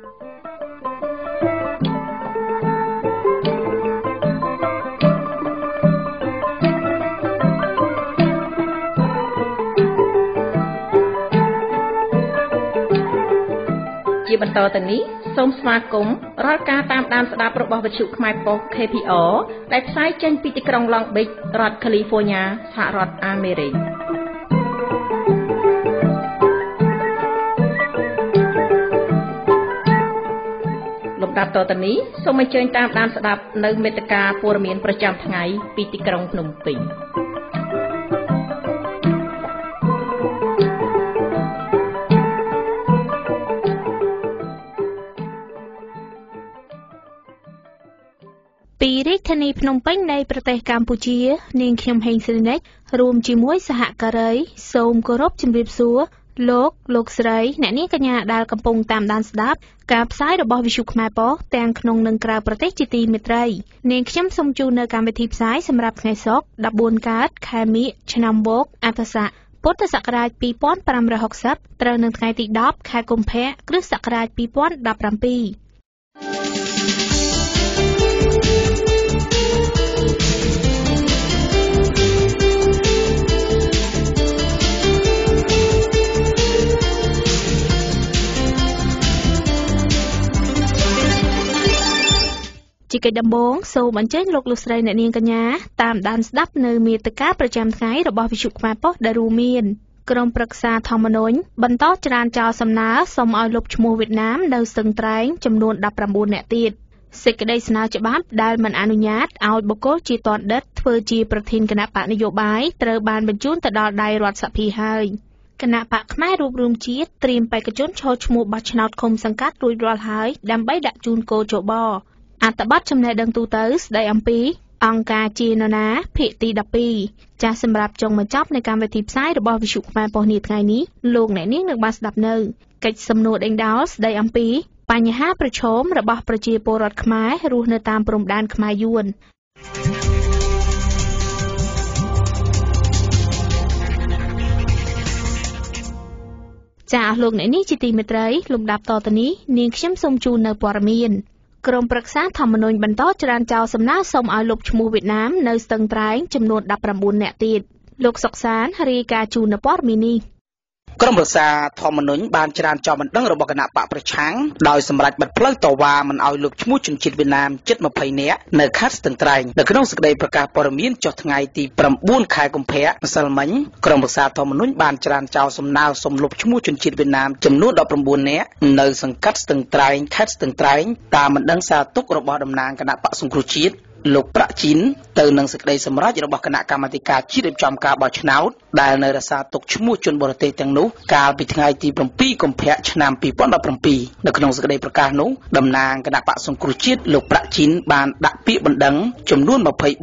ជាបន្តទៅនេះសូមស្វាគមន៍រាល់ការតាមដានស្ដាប់របស់វិទ្យុខ្មែរប៉ុស្តិ៍ KPR ដែលផ្សាយចេញពីទីក្រុង Long Beach រដ្ឋ California សហរដ្ឋអាមេរិកលំដាប់តទៅនេះសូមអញ្ជើញតាមដានស្ដាប់នៅមេត្តាព័ត៌មានប្រចាំថ្ងៃពីទីក្រុងភ្នំពេញពីរាជធានីភ្នំពេញនៃប្រទេសកម្ពុជានាងខ្ញុំហេងសេរីនិចរួមជាមួយសហការីសូមគោរពជំរាបសួរលោកស្រីអ្នកនាងកញ្ញាដែលកំពុងតាមដានស្ដាប់ការផ្សាយរបស់វិទ្យុខ្មែរប៉ុស្តិ៍ទាំងក្នុងនិងក្រៅប្រទេសជាទីមេត្រីនាងខ្ញុំសូមជូននៅកម្មវិធីផ្សាយសម្រាប់ថ្ងៃសុក្រ14កើតខែមិញឆ្នាំវកអត្តស័កពុទ្ធសករាជ2560ត្រូវនៅថ្ងៃទី10ខែកុម្ភៈគ្រិស្តសករាជ2017ជាកិច្ចដំបូងសូមអញ្ជើញលោកស្រីអ្នកនាងកញ្ញាតាមដានស្ដាប់នៅមាតិកាប្រចាំថ្ងៃរបស់វិទ្យុខ្មែរប៉ុស្តិ៍ដែលរួមមានក្រុមប្រឹក្សាធម្មនុញ្ញបន្តច្រានចោលសំណើសុំឲ្យលុបឈ្មោះវៀតណាមនៅស្ទឹងត្រែងចំនួន19នាក់ទៀតសេចក្តីស្នើច្បាប់ដែលមិនអនុញ្ញាតឲ្យបុគ្គលជាទណ្ឌិតធ្វើជាប្រធានគណៈបកនយោបាយត្រូវបានបញ្ជូនទៅដល់ដៃរដ្ឋសភាហើយគណៈបកផ្នែករួបរวมជាតិត្រៀមបេក្ខជនឈរឈ្មោះបោះឆ្នោតឃុំសង្កាត់រួចរាល់ហើយដើម្បីដាក់ជូនកោជបអត្ថបទចំណេះដឹងទូទៅស្ដីអំពីអង្គការជានរណាភាគទី12ចាស់សម្រាប់ចុងបញ្ចប់នៃកម្មវិធីផ្សាយរបស់វិទ្យុខ្មែរប៉ុស្តិ៍នាថ្ងៃនេះលោកអ្នកនាងនឹងបានស្ដាប់នៅកិច្ចសំណួរដេញដោលស្ដីអំពីបញ្ហាប្រឈមរបស់ប្រជាពលរដ្ឋខ្មែររស់នៅតាមព្រំដែនខ្មែរយួនចាស់លោកអ្នកនាងជាទីមេត្រីលំដាប់តទៅនេះនាងខ្ញុំសូមជូននៅព័ត៌មានក្រុមប្រឹក្សាធម្មនុញ្ញបន្តច្រានចោលសំណើសុំឲ្យលុបឈ្មោះវៀតណាមនៅស្ទឹងត្រែងចំនួន19នាក់ទៀតលោកសុកសានរាយការណ៍ជូននៅព័ត៌មាននេះក្រុមប្រឹក្សាធម្មនុញ្ញបានច្រានចោលបណ្ដឹងរបស់គណៈបកប្រឆាំងដោយសម្រេចបិទផ្លូវតវ៉ាមិនឲ្យលុបឈ្មោះជនជាតិវៀតណាមជិត20នាក់នៅខេត្តស្ទឹងត្រែងនៅក្នុងសេចក្តីប្រកាសព័ត៌មានចុះថ្ងៃទី9ខែកុម្ភៈម្សិលមិញក្រុមប្រឹក្សាធម្មនុញ្ញបានច្រានចោលសំណើសុំលុបឈ្មោះជនជាតិវៀតណាមចំនួន19នាក់នៅសង្កាត់ស្ទឹងត្រែងខេត្តស្ទឹងត្រែងតាមបណ្ដឹងសារទុករបស់តំណាងគណៈបកសង្គ្រោះជាតិលោកប្រាក់ជីនទៅនឹងសេចក្តីសម្រេចរបស់គណៈកម្មាធិការជាតិរៀបចំការបោះឆ្នោតដែលនៅរក្សាទុកឈ្មោះជនបរទេសទាំងនោះកាលពីថ្ងៃទី7កុម្ភៈឆ្នាំ2017នៅក្នុងសេចក្តីប្រកាសនោះតំណាងគណៈបកសង្គ្រោះជាតិលោកប្រាក់ជីនបានដាក់ពាក្យបណ្ដឹងចំនួន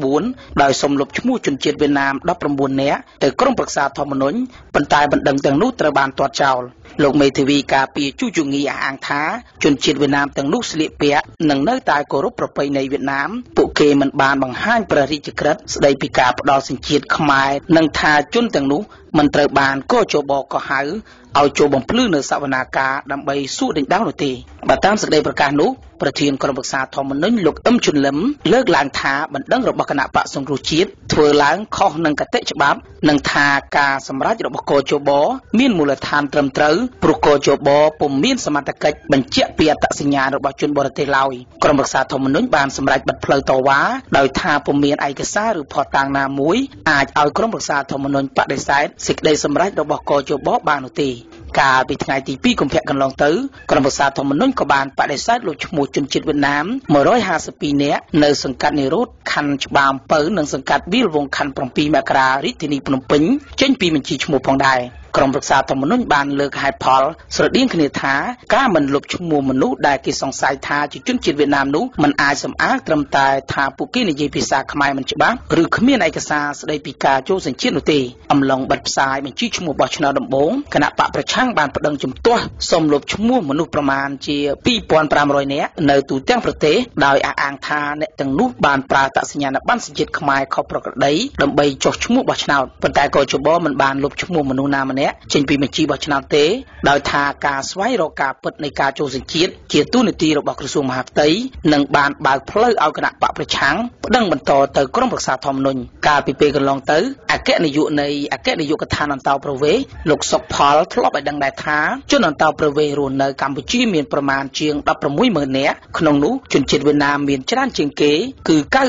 24ដោយសុំលុបឈ្មោះជនជាតិវៀតណាម19នាក់ទៅក្រុមប្រឹក្សាធម្មនុញ្ញប៉ុន្តែបណ្ដឹងទាំងនោះត្រូវបានទាត់ចោលលោកមេធាវីការពារជូជងីអះអាងថាជនជាតិវៀតណាមទាំងនោះស្លៀកពាក់និងនៅតែគោរពប្រពៃណីវៀតណាមពួកគេមិនបានបង្ហាញព្រះរាជក្រឹត្យស្ដីពីការផ្ដល់សញ្ជាតិខ្មែរនិងថាជនទាំងនោះមិនត្រូវបានកោជបកោហៅឲ្យចូលបំភ្លឺនៅសវនាការដើម្បីសួរដេញដោលនោះទេបើតាមសេចក្តីប្រកាសនោះប្រធានក្រុមប្រឹក្សាធម្មនុញ្ញលោកអឹមជុនលឹមលើកឡើងថាបណ្ដឹងរបស់គណៈបកសង្គ្រោះជាតិធ្វើឡើងខុសនឹងគតិច្បាប់និងថាការសម្រេចរបស់កោជបមានមូលដ្ឋានត្រឹមត្រូវព្រោះកោជបពុំមានសមត្ថកិច្ចបញ្ជាក់ពីអត្តសញ្ញាណរបស់ជនបរទេសឡើយក្រុមប្រឹក្សាធម្មនុញ្ញបានសម្រេចបិទផ្លូវតវ៉ាដោយថាពុំមានឯកសារឬភស្តុតាងណាមួយអាចឲ្យក្រុមប្រឹក្សាធម្មនុញ្ញបដិសេធសេចក្តីសម្រេចរបស់កោជបបាននោះទេកាលពីថ្ងៃទី2កុម្ភៈកន្លងទៅក្រុមប្រឹក្សាធម្មនុញ្ញក៏បានបដិសេធលុបឈ្មោះជនជាតិវៀតណាម152នាក់នៅសង្កាត់និរោធខណ្ឌច្បារអំពៅនិងសង្កាត់វាលវងខណ្ឌ7មករារាជធានីភ្នំពេញចេញពីបញ្ជីឈ្មោះផងដែរក្រុមប្រឹក្សាធម្មនុញ្ញបានលើកហេតុផលស្រដៀងគ្នាថាការមិនលុបឈ្មោះមនុស្សដែលគេសង្ស័យថាជាជនជាតិវៀតណាមនោះមិនអាចសម្អាងត្រឹមតែថាពួកគេនិយាយភាសាខ្មែរមិនច្បាស់ឬគ្មានឯកសារស្ដីពីការចូលសញ្ជាតិនោះទេអំឡុងបិទផ្សាយបញ្ជីឈ្មោះបោះឆ្នោតដំបូងគណៈបកប្រឆាំងបានប្តឹងជំទាស់សុំលុបឈ្មោះមនុស្សប្រមាណជា2500នាក់នៅទូទាំងប្រទេសដោយអះអាងថាអ្នកទាំងនោះបានប្រើអត្តសញ្ញាណប័ណ្ណសញ្ជាតិខ្មែរខុសប្រក្រតីដើម្បីចុះឈ្មោះបោះឆ្នោតប៉ុន្តែក៏ជបមិនបានលុបឈ្មោះមនុស្សណាម្នាក់អ្នកចេញពីបញ្ជីបោះឆ្នោតទេដោយថាការស្វែងរកការពិតនៃការចូលសញ្ជាតិជាទូនាទីរបស់ក្រសួងមហាផ្ទៃនិងបានបើកផ្លូវឲ្យគណៈបកប្រឆាំងប្តឹងបន្តទៅក្រុមប្រឹក្សាធម្មនុញ្ញកាលពីពេលកន្លងទៅអគ្គនាយកនៃអគ្គនាយកដ្ឋានអន្តោប្រវេសន៍លោកសុកផលធ្លាប់ឲ្យដឹងដែរថាជនអន្តោប្រវេសន៍រស់នៅកម្ពុជាមានប្រមាណជាង 16,000 នាក់ក្នុងនោះជនជាតិវៀតណាមមានច្រើនជាងគេគឺ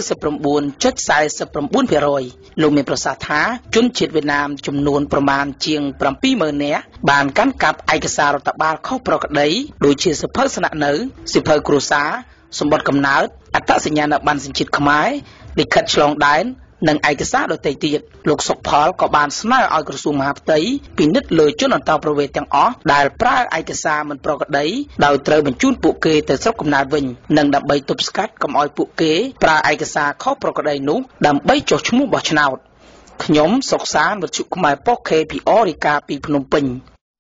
99.49% លោកមានប្រសាសន៍ថាជនជាតិវៀតណាមចំនួនប្រមាណជាង 70,000 នាក់បានកាន់កាប់ឯកសាររដ្ឋបាលខុសប្រក្រតីដូចជាសិភៅស្នាក់នៅសិភៅគ្រួសារសម្បត្តិកំណើតអត្តសញ្ញាណប័ណ្ណសញ្ជាតិខ្មែរលិខិតឆ្លងដែននិងឯកសារដទៃទៀតលោកសុកផលក៏បានស្នើឲ្យក្រសួងមហាផ្ទៃពិនិត្យលើជនអន្តោប្រវេសន៍ទាំងអស់ដែលប្រើឯកសារមិនប្រក្រតីដោយត្រូវបញ្ជូនពួកគេទៅស្រុកកំណើតវិញនិងដើម្បីទប់ស្កាត់កុំឲ្យពួកគេប្រើឯកសារខុសប្រក្រតីនោះដើម្បីចុះឈ្មោះបោះឆ្នោតខ្ញុំសុកសានវិទ្យុខ្មែរប៉ុក KPR រាយការណ៍ពីភ្នំពេញ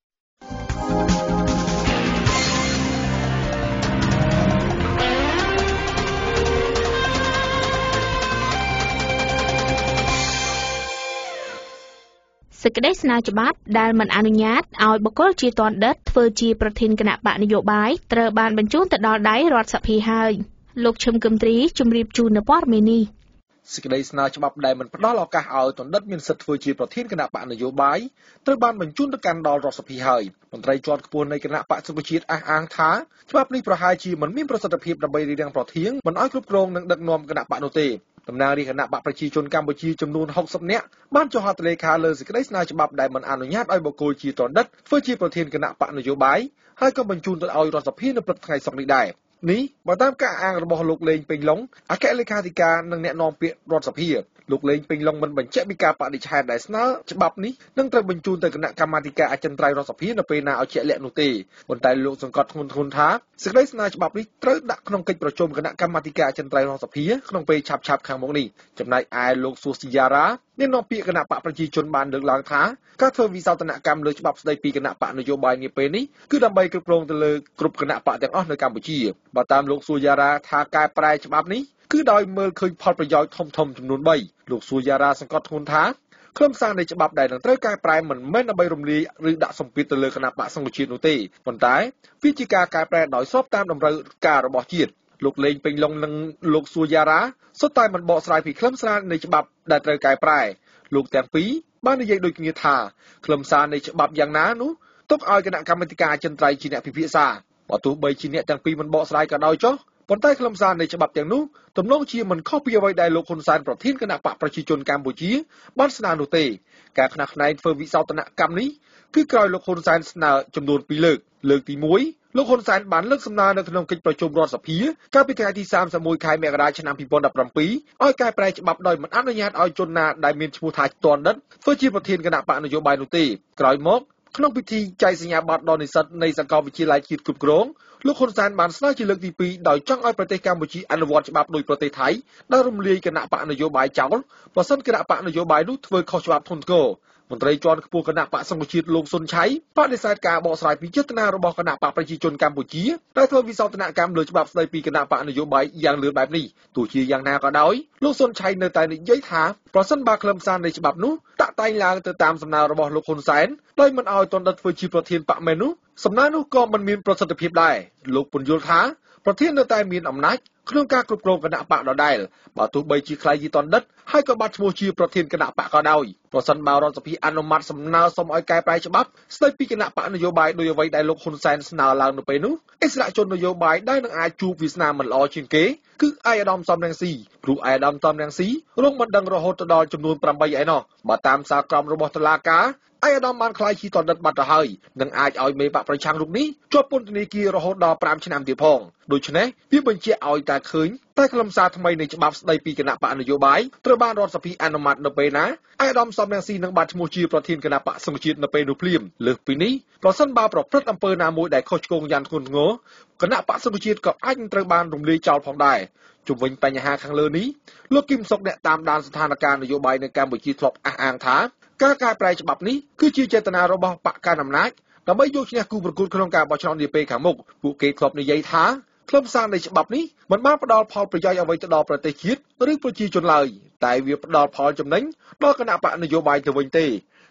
សេចក្តីស្នើច្បាប់ដែលមិនអនុញ្ញាតឲ្យបុគ្គលជាទណ្ឌិតធ្វើជាប្រធានគណៈបកនយោបាយត្រូវបានបញ្ជូនទៅដល់ដៃរដ្ឋសភាហើយលោកឈឹមគឹមទ្រីជម្រាបជូននៅព័ត៌មាននេះសេចក្តីស្នើច្បាប់ដែលមិនផ្ដល់ឱកាសឲ្យទណ្ឌិតមានសិទ្ធិធ្វើជាប្រធានគណៈបកនយោបាយត្រូវបានបញ្ជូនទៅកាន់ដល់រដ្ឋសភាហើយមន្ត្រីជាន់ខ្ពស់នៃគណៈបកសង្គ្រោះជាតិអះអាងថាច្បាប់នេះប្រហែលជាមិនមានប្រសិទ្ធភាពដើម្បីរារាំងប្រធានមិនឲ្យគ្រប់គ្រងនិងដឹកនាំគណៈបកនោះទេតំណាងរាជគណៈបកប្រជាជនកម្ពុជាចំនួន60នាក់បានចុះហត្ថលេខាលើសេចក្តីស្នើច្បាប់ដែលមិនអនុញ្ញាតឲ្យបុគ្គលជាទណ្ឌិតធ្វើជាប្រធានគណៈបកនយោបាយហើយក៏បញ្ជូនទៅឲ្យរដ្ឋសភានៅព្រឹកថ្ងៃសុក្រនេះដែរនេះបើតាមការអាងរបស់លោកលេងពេញឡុងអគ្គលេខាធិការនិងអ្នកនាំពាក្យរដ្ឋសភាលោកលេងពេញឡុងមិនបញ្ជាក់ពីការបដិឆេទដែលស្នើច្បាប់នេះនឹងត្រូវបញ្ជូនទៅគណៈកម្មាធិការអចិន្ត្រៃយ៍រដ្ឋសភានៅពេលណាឲ្យជាក់លាក់នោះទេប៉ុន្តែលោកសង្កត់ធ្ងន់ថាសេចក្តីស្នើច្បាប់នេះត្រូវដាក់ក្នុងកិច្ចប្រជុំគណៈកម្មាធិការអចិន្ត្រៃយ៍រដ្ឋសភាក្នុងពេលឆាប់ខាងមុខនេះចំណែកឯលោកសួស្ដីយ៉ារ៉ាអ្នកនាំពាក្យគណៈបកប្រជាជនបានលើកឡើងថាការធ្វើវិសោធនកម្មលើច្បាប់ស្តីពីគណៈបកនយោបាយនាពេលនេះគឺដើម្បីគ្រប់គ្រងទៅលើគ្រប់គណៈបកទាំងអស់នៅកម្ពុជាបើតាមលោកសួយ៉ារ៉ាថាកែប្រែច្បាប់នេះគឺដោយមើលឃើញផលប្រយោជន៍ធំចំនួន3លោកសួយ៉ារ៉ាសង្កត់ធ្ងន់ថាខ្លឹមសារនៃច្បាប់ដែលនឹងត្រូវកែប្រែមិនមែនដើម្បីរំលាយឬដាក់សម្ពាធទៅលើគណៈបកសង្គ្រោះជាតិនោះទេប៉ុន្តែវាជាការកែប្រែដោយស្របតាមតម្រូវការរបស់ជាតិលោកលេងពេញឡុងនិងលោកសួយ៉ារ៉ាសុទ្ធតែមិនបកស្រាយពីខ្លឹមសារនៃច្បាប់ដែលត្រូវកែប្រែលោកទាំងពីរបាននិយាយដូចគ្នាថាខ្លឹមសារនៃច្បាប់យ៉ាងណានោះទុកឲ្យគណៈកម្មាធិការអចិន្ត្រៃយ៍ជាអ្នកពិភាក្សាបើទោះបីជាអ្នកទាំងពីរមិនបកស្រាយក៏ដោយចុះប៉ុន្តែខ្លឹមសារនៃច្បាប់ទាំងនោះទំនងជាមិនខុសពីអ្វីដែលលោកហ៊ុនសែនប្រធានគណៈបកប្រជាជនកម្ពុជាបានស្នើនោះទេការខ្នះខ្នែងធ្វើវិសោធនកម្មនេះគឺក្រោយលោកហ៊ុនសែនស្នើចំនួន2លើកទី1លោកហ៊ុនសែនបានលើកសំណើនៅក្នុងកិច្ចប្រជុំរដ្ឋសភាកាលពីថ្ងៃទី31ខែមករាឆ្នាំ2017ឲ្យកែប្រែច្បាប់ដោយមិនអនុញ្ញាតឲ្យជនណាដែលមានឈ្មោះថាទណ្ឌិតធ្វើជាប្រធានគណៈបកនយោបាយនោះទេក្រោយមកក្នុងពិធីចែកសញ្ញាបត្រដល់និស្សិតនៃសាកលវិទ្យាល័យជាតិគ្រប់គ្រងលោកហ៊ុនសែនបានស្នើជាលើកទី2ដោយចង់ឲ្យប្រទេសកម្ពុជាអនុវត្តច្បាប់ដោយប្រទេសថៃដែលរំលាយគណៈបកនយោបាយចោលបើសិនគណៈបកនយោបាយនោះធ្វើខុសច្បាប់ធ្ងន់ធ្ងរមន្ត្រីជាន់ខ្ពស់គណៈបកសង្គ្រោះជាតិលោកសុនឆៃបដិសេធការបកស្រាយពីចេតនារបស់គណៈបកប្រជាជនកម្ពុជាដែលធ្វើវិសោធនកម្មលើច្បាប់ស្តីពីគណៈបកនយោបាយយ៉ាងលឿនបែបនេះទោះជាយ៉ាងណាក៏ដោយលោកសុនឆៃនៅតែនិយាយថាប្រសិនបើខ្លឹមសារនៃច្បាប់នោះតាក់តែងឡើងទៅតាមសំណើរបស់លោកហ៊ុនសែនដោយមិនឲ្យទណ្ឌិតធ្វើជាប្រធានបកមែននោះសំណើនោះក៏មិនមានប្រសិទ្ធភាពដែរលោកពន្យល់ថាប្រធាននៅតែមានអំណាចក្នុងការគ្រប់គ្រងគណៈបកដដែលបើទោះបីជាខ្លាយជាទណ្ឌិតហើយក៏បាត់ឈ្មោះជាប្រធានគណៈបកក៏ដោយប្រសិនបើរដ្ឋសភាអនុម័តសំណើសុំឲ្យកែប្រែច្បាប់ស្តីពីគណៈបកនយោបាយដោយអ្វីដែលលោកហ៊ុនសែនស្នើឡើងនៅពេលនោះអិសរាជជននយោបាយដែលនឹងអាចជួបវាសនាមិនល្អជាងគេគឺឯកឧត្តមសំរងស៊ីព្រោះឯកឧត្តមសំរងស៊ីរងបណ្ដឹងរហូតដល់ចំនួន8ឯណោះបើតាមសារក្រមរបស់តុលាការឯកឧត្តមបានខ្លាយជាទណ្ឌិតបាត់ទៅហើយនឹងអាចឲ្យមេបកប្រឆាំងរូបនេះជាប់ពន្ធនាគាររហូតដល់5ឆ្នាំទៀតផងដូច្នេះវាបញ្ជាក់ឲ្យតែឃើញតែខ្លឹមសារថ្មីនៃច្បាប់ស្តីពីគណៈបកនយោបាយត្រូវបានរដ្ឋសភាអនុម័តនៅពេលណាឯកឧត្តមសំរងស៊ីនឹងបាត់ឈ្មោះជាប្រធានគណៈបកសង្គ្រោះជាតិនៅពេលនោះភ្លាមលើសពីនេះប្រសិនបើប្រព្រឹត្តអំពើណាមួយដែលខុសឆ្គងយ៉ាងធ្ងន់ធ្ងរគណៈបកសង្គ្រោះជាតិក៏អាចនឹងត្រូវបានរំលាយចោលផងដែរជុំវិញបញ្ហាខាងលើនេះលោកគឹមសុខអ្នកតាមដានស្ថានភាពនយោបាយនៅកម្ពុជាធ្លាប់អះអាងថាការកែប្រែច្បាប់នេះគឺជាចេតនារបស់បកកណ្ដាលអំណាចដើម្បីយកឈ្នះគូប្រកួតក្នុងការបោះឆ្នោតនាពេលខាងមុខពួកគេធ្លាប់និយាយថាខ្លឹមសារនៃច្បាប់នេះមិនបានផ្ដល់ផលប្រយោជន៍អ្វីទៅដល់ប្រទេសជាតិឬប្រជាជនឡើយតែវាផ្ដល់ផលចំណេញដល់គណៈបកនយោបាយទៅវិញទេ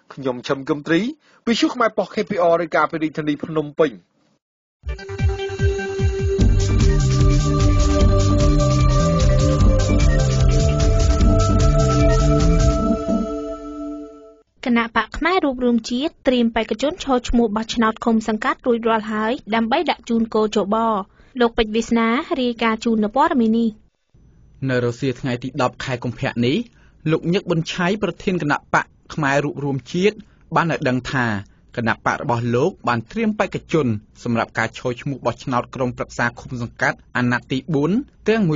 ខ្ញុំឈឹមគឹមត្រីវិទ្យុខ្មែរប៉ុស KPR រាយការណ៍ពីរាជធានីភ្នំពេញគណៈបកផ្នែករូបរួមជាតិត្រៀមបេក្ខជនឈរឈ្មោះបោះឆ្នោតឃុំសង្កាត់រួចរាល់ហើយដើម្បីដាក់ជូនកោជបលោកពេជ្រវាសនារាយការណ៍ជូននៅព័ត៌មាននេះនៅរសៀលថ្ងៃទី10ខែកុម្ភៈនេះលោកញឹកប៊ុនឆៃប្រធានគណៈបកផ្នែករូបរួមជាតិបានឲ្យដឹងថាគណៈបករបស់លោកបានត្រៀមបេក្ខជនសម្រាប់ការឈរឈ្មោះបោះឆ្នោតក្រុមប្រឹក្សាឃុំសង្កាត់អាណត្តិទី4ទាំង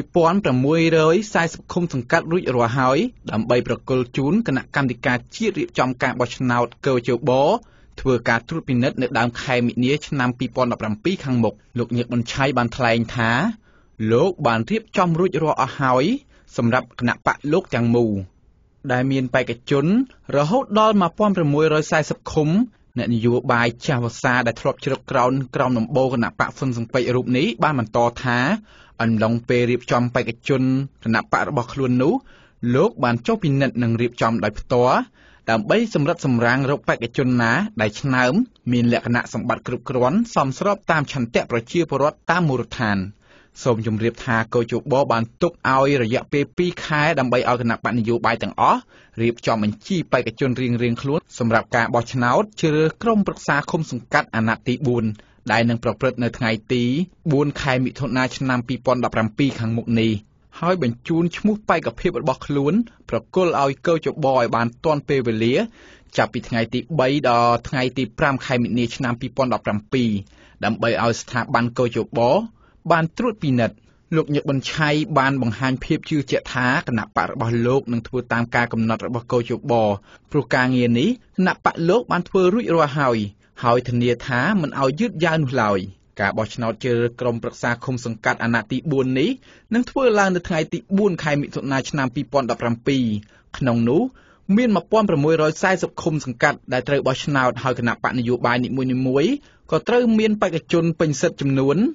1640 ឃុំសង្កាត់រួចរាល់ហើយដើម្បីប្រគល់ជូនគណៈកម្មាធិការជាតិរៀបចំការបោះឆ្នោតកោជបធ្វើការត្រួតពិនិត្យនៅដើមខែមិនិនាឆ្នាំ2017ខាងមុខលោកញឹកប៊ុនឆៃបានថ្លែងថាលោកបានរៀបចំរួចរាល់អស់ហើយសម្រាប់គណៈបកលោកទាំងមូលដែលមានបេក្ខជនរហូតដល់ 1640 ឃុំអ្នកនយោបាយចាស់វស្សាដែលធ្លាប់ជ្រកក្រោមដំបូលគណៈបកហ៊ុនស៊ុនប៉ិចរូបនេះបានបន្តថាអំឡុងពេលរៀបចំបេក្ខជនគណៈបករបស់ខ្លួននោះលោកបានចុះពិនិត្យនិងរៀបចំដោយផ្ទាល់ដើម្បីសម្រិតសម្រាំងរកបេក្ខជនណាដែលឆ្នើមមានលក្ខណៈសម្បត្តិគ្រប់គ្រាន់សមស្របតាមឆន្ទៈប្រជាពលរដ្ឋតាមមូលដ្ឋានសូមជម្រាបថាកោជបបានទុកឲ្យរយៈពេល2ខែដើម្បីឲ្យគណៈបកនយោបាយទាំងអស់រៀបចំបញ្ជីបេក្ខជនរៀងៗខ្លួនសម្រាប់ការបោះឆ្នោតជ្រើសរើសក្រុមប្រឹក្សាឃុំសង្កាត់អាណត្តិទី4ដែលនឹងប្រព្រឹត្តនៅថ្ងៃទី4ខែមិថុនាឆ្នាំ2017ខាងមុខនេះហើយបញ្ជូនឈ្មោះបេក្ខភាពរបស់ខ្លួនប្រគល់ឲ្យកោជបឲ្យបានទាន់ពេលវេលាចាប់ពីថ្ងៃទី3ដល់ថ្ងៃទី5ខែមិនិនាឆ្នាំ2017ដើម្បីឲ្យស្ថាប័នកោជបបានត្រួតពិនិត្យលោកញឹកប៊ុនឆៃបានបង្ហាញភាពជឿជាក់ថាគណៈបករបស់លោកនឹងធ្វើតាមការកំណត់របស់កោជបព្រោះការងារនេះគណៈបកលោកបានធ្វើរួចរាល់ហើយធានាថាមិនឲ្យយឺតយ៉ាវនោះឡើយការបោះឆ្នោតជ្រើសរើសក្រុមប្រឹក្សាឃុំសង្កាត់អាណត្តិទី4នេះនឹងធ្វើឡើងនៅថ្ងៃទី4ខែមិថុនាឆ្នាំ2017ក្នុងនោះមាន 1640 ឃុំសង្កាត់ដែលត្រូវបោះឆ្នោតហើយគណៈបកនយោបាយនីមួយៗក៏ត្រូវមានបេក្ខជនពេញសិទ្ធិចំនួន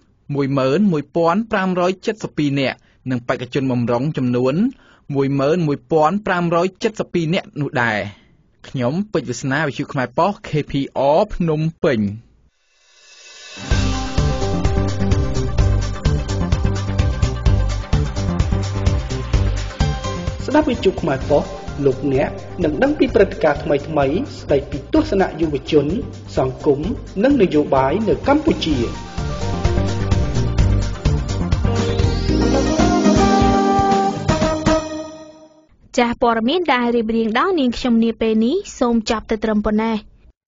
11,572 នាក់និងបេក្ខជនបម្រុងចំនួន 11,572 នាក់នោះដែរខ្ញុំពេជ្រវាសនាវិទ្យុខ្មែរប៉ុស KPR ភ្នំពេញស្ដាប់វិទ្យុខ្មែរប៉ុសលោកអ្នកនឹងដឹងពីព្រឹត្តិការណ៍ថ្មីៗស្ដីពីទស្សនៈយុវជនសង្គមនិងនយោបាយនៅកម្ពុជាចាស់ព័ត៌មានដែលរៀបរៀងដល់នាងខ្ញុំនាពេលនេះសូមចាប់ទៅត្រឹមប៉ុណ្ណេះ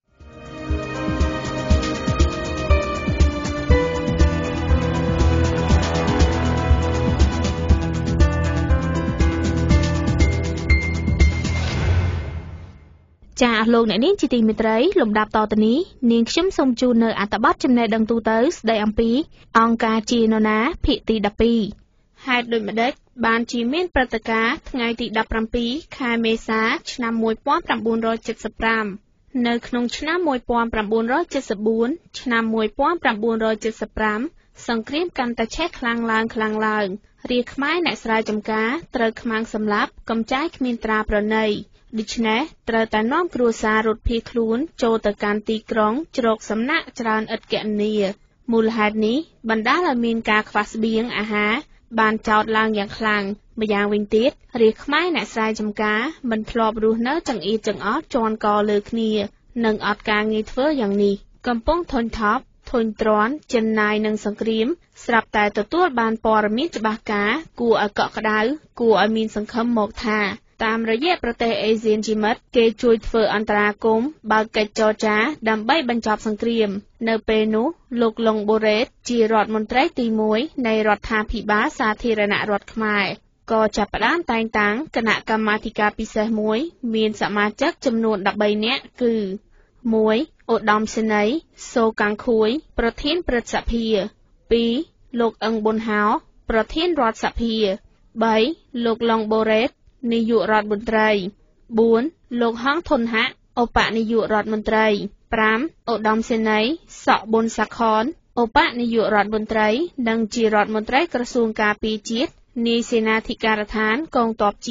ចាស់លោកអ្នកនាងជាទីមេត្រីលំដាប់តទៅនេះនាងខ្ញុំសូមជូននៅអត្ថបទចំណេះដឹងទូទៅស្ដីអំពីអង្គការជានរណាភាគទី12ហេតុដូចម្ដេចបានជាមានព្រឹត្តិការណ៍ថ្ងៃទី17ខែមេសាឆ្នាំ1975នៅក្នុងឆ្នាំ1974ឆ្នាំ1975សង្គ្រាមកាន់តែឆេះខ្លាំងឡើងរាជខ្មែរអ្នកស្រែចម្ការត្រូវខ្មាំងសម្លាប់កំចាយគ្មានត្រាប្រណីដូច្នេះត្រូវតែនាំគ្រួសាររត់ភៀសខ្លួនចូលទៅកាន់ទីក្រុងជ្រកសំណាក់ច្រើនឥតគណនាមូលហេតុនេះបណ្ដាលឲ្យមានការខ្វះស្បៀងអាហារបានចោទឡើងយ៉ាងខ្លាំងម្យ៉ាងវិញទៀតរាជខ្មែរអ្នកស្រែចម្ការមិនធ្លាប់រស់នៅចង្អៀតចង្អល់ជន់កលើគ្នានិងអត់ការងារធ្វើយ៉ាងនេះកំពុងធុញថប់ធុញទ្រាន់ចិនណាយនឹងសង្គ្រាមស្រាប់តែទទួលបានព័ត៌មានច្បាស់ការគួរឲ្យកក់ក្ដៅគួរឲ្យមានសង្ឃឹមមកថាតាមរយៈប្រទេសអេស៊ានជាមិត្តគេជួយធ្វើអន្តរាគមន៍បើកកិច្ចចរចាដើម្បីបញ្ចប់សង្គ្រាមនៅពេលនោះលោកលុងបូរ៉េតជារដ្ឋមន្ត្រីទី1នៃរដ្ឋាភិបាលសាធារណរដ្ឋខ្មែរក៏ចាប់ផ្ដើមតែងតាំងគណៈកម្មាធិការពិសេសមួយមានសមាជិកចំនួន13នាក់គឺ 1. ឧត្តមសេនីយ៍សូកាំងខួយប្រធានព្រឹទ្ធសភា 2. លោកអឹងប៊ុនហោប្រធានរដ្ឋសភា 3. លោកឡុងបូរ៉េតនាយករដ្ឋមន្ត្រី 4. លោកហងធុនហាក់ឧបនាយករដ្ឋមន្ត្រី 5. ឧត្តមសេនីយ៍សក់ប៊ុនសាខនឧបនាយករដ្ឋមន្ត្រីនិងជារដ្ឋមន្ត្រីក្រសួងការពារជាតិនាយសេនាធិការដ្ឋានកងទ័ពជាតិ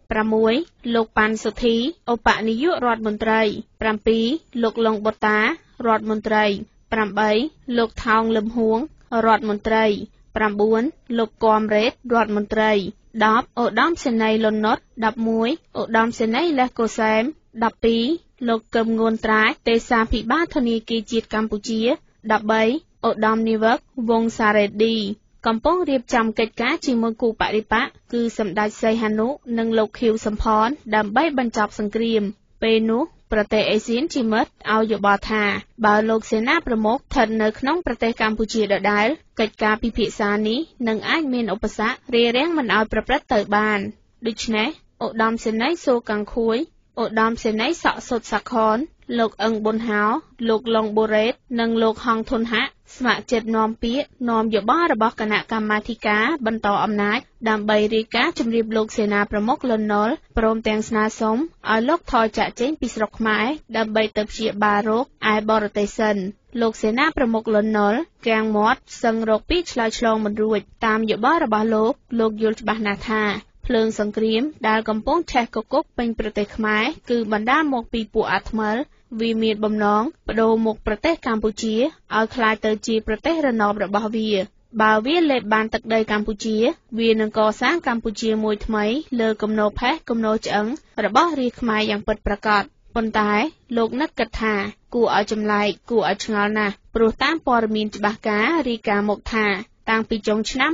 6 លោកប៉ាន់សុធីឧបនាយករដ្ឋមន្ត្រី 7 លោកលងបតារដ្ឋមន្ត្រី 8 លោកថោងលឹមហួងរដ្ឋមន្ត្រី 9 លោកគំរ៉េតរដ្ឋមន្ត្រី 10 ឧត្តមសេនីយ៍លន់ណុត 11 ឧត្តមសេនីយ៍លេះកូសែម 12 លោកកឹមងួនត្រាចទេសាភិបាលធនាគារជាតិកម្ពុជា 13 ឧត្តមនាវិកវង្សសារ៉េឌីកំពុងរៀបចំកិច្ចការជាមួយគូបរិបកគឺសម្ដេចសីហនុ និងលោកខៀវសំផនដើម្បីបញ្ចប់សង្គ្រាមពេលនោះប្រទេសអេស៊ានជាមិត្តឲ្យយោបល់ថាបើលោកសេនាប្រមុខស្ថិតនៅក្នុងប្រទេសកម្ពុជាដដែលកិច្ចការពិភាក្សានេះនឹងអាចមានឧបសគ្គរារាំងមិនឲ្យប្រព្រឹត្តទៅបានដូច្នេះឧត្តមសេនីយ៍សូកាំងខួយឧត្តមសេនីយ៍សក់សុតសាខនលោកអឹងប៊ុនហោលោកឡុងបូរ៉េតនិងលោកហងធុនហាក់ស្ម័គ្រចិត្តនាំពាក្យនាំយោបល់របស់គណៈកម្មាធិការបន្តអំណាចដើម្បីរាយការណ៍ជម្រាបលោកសេនាប្រមុខលន់នល់ព្រមទាំងស្នើសុំឲ្យលោកថយចាកចេញពីស្រុកខ្មែរដើម្បីទៅព្យាបាលរោគឯបរទេសសិនលោកសេនាប្រមុខលន់នល់កាំងមាត់សឹងរកពីឆ្លើយឆ្លងមិនរួចតាមយោបល់របស់លោកយល់ច្បាស់ណាស់ថាភ្លើងសង្គ្រាមដែលកំពុងឆេះកគុកពេញប្រទេសខ្មែរគឺបណ្ដាលមកពីពួកអាថ្មិលវាមានបំណងបដូរមុខប្រទេសកម្ពុជាឲ្យក្លាយទៅជាប្រទេសរណបរបស់វាបើវាលេបបានទឹកដីកម្ពុជាវានឹងកសាងកម្ពុជាមួយថ្មីលើគំនរផេះគំនរឆ្អឹងរបស់រាជខ្មែរយ៉ាងពិតប្រាកដប៉ុន្តែលោកនឹកគិតថាគួរឲ្យចម្លែកគួរឲ្យឆ្ងល់ណាស់ព្រោះតាមព័ត៌មានច្បាស់ការរាយការណ៍មកថាតាំងពីចុងឆ្នាំ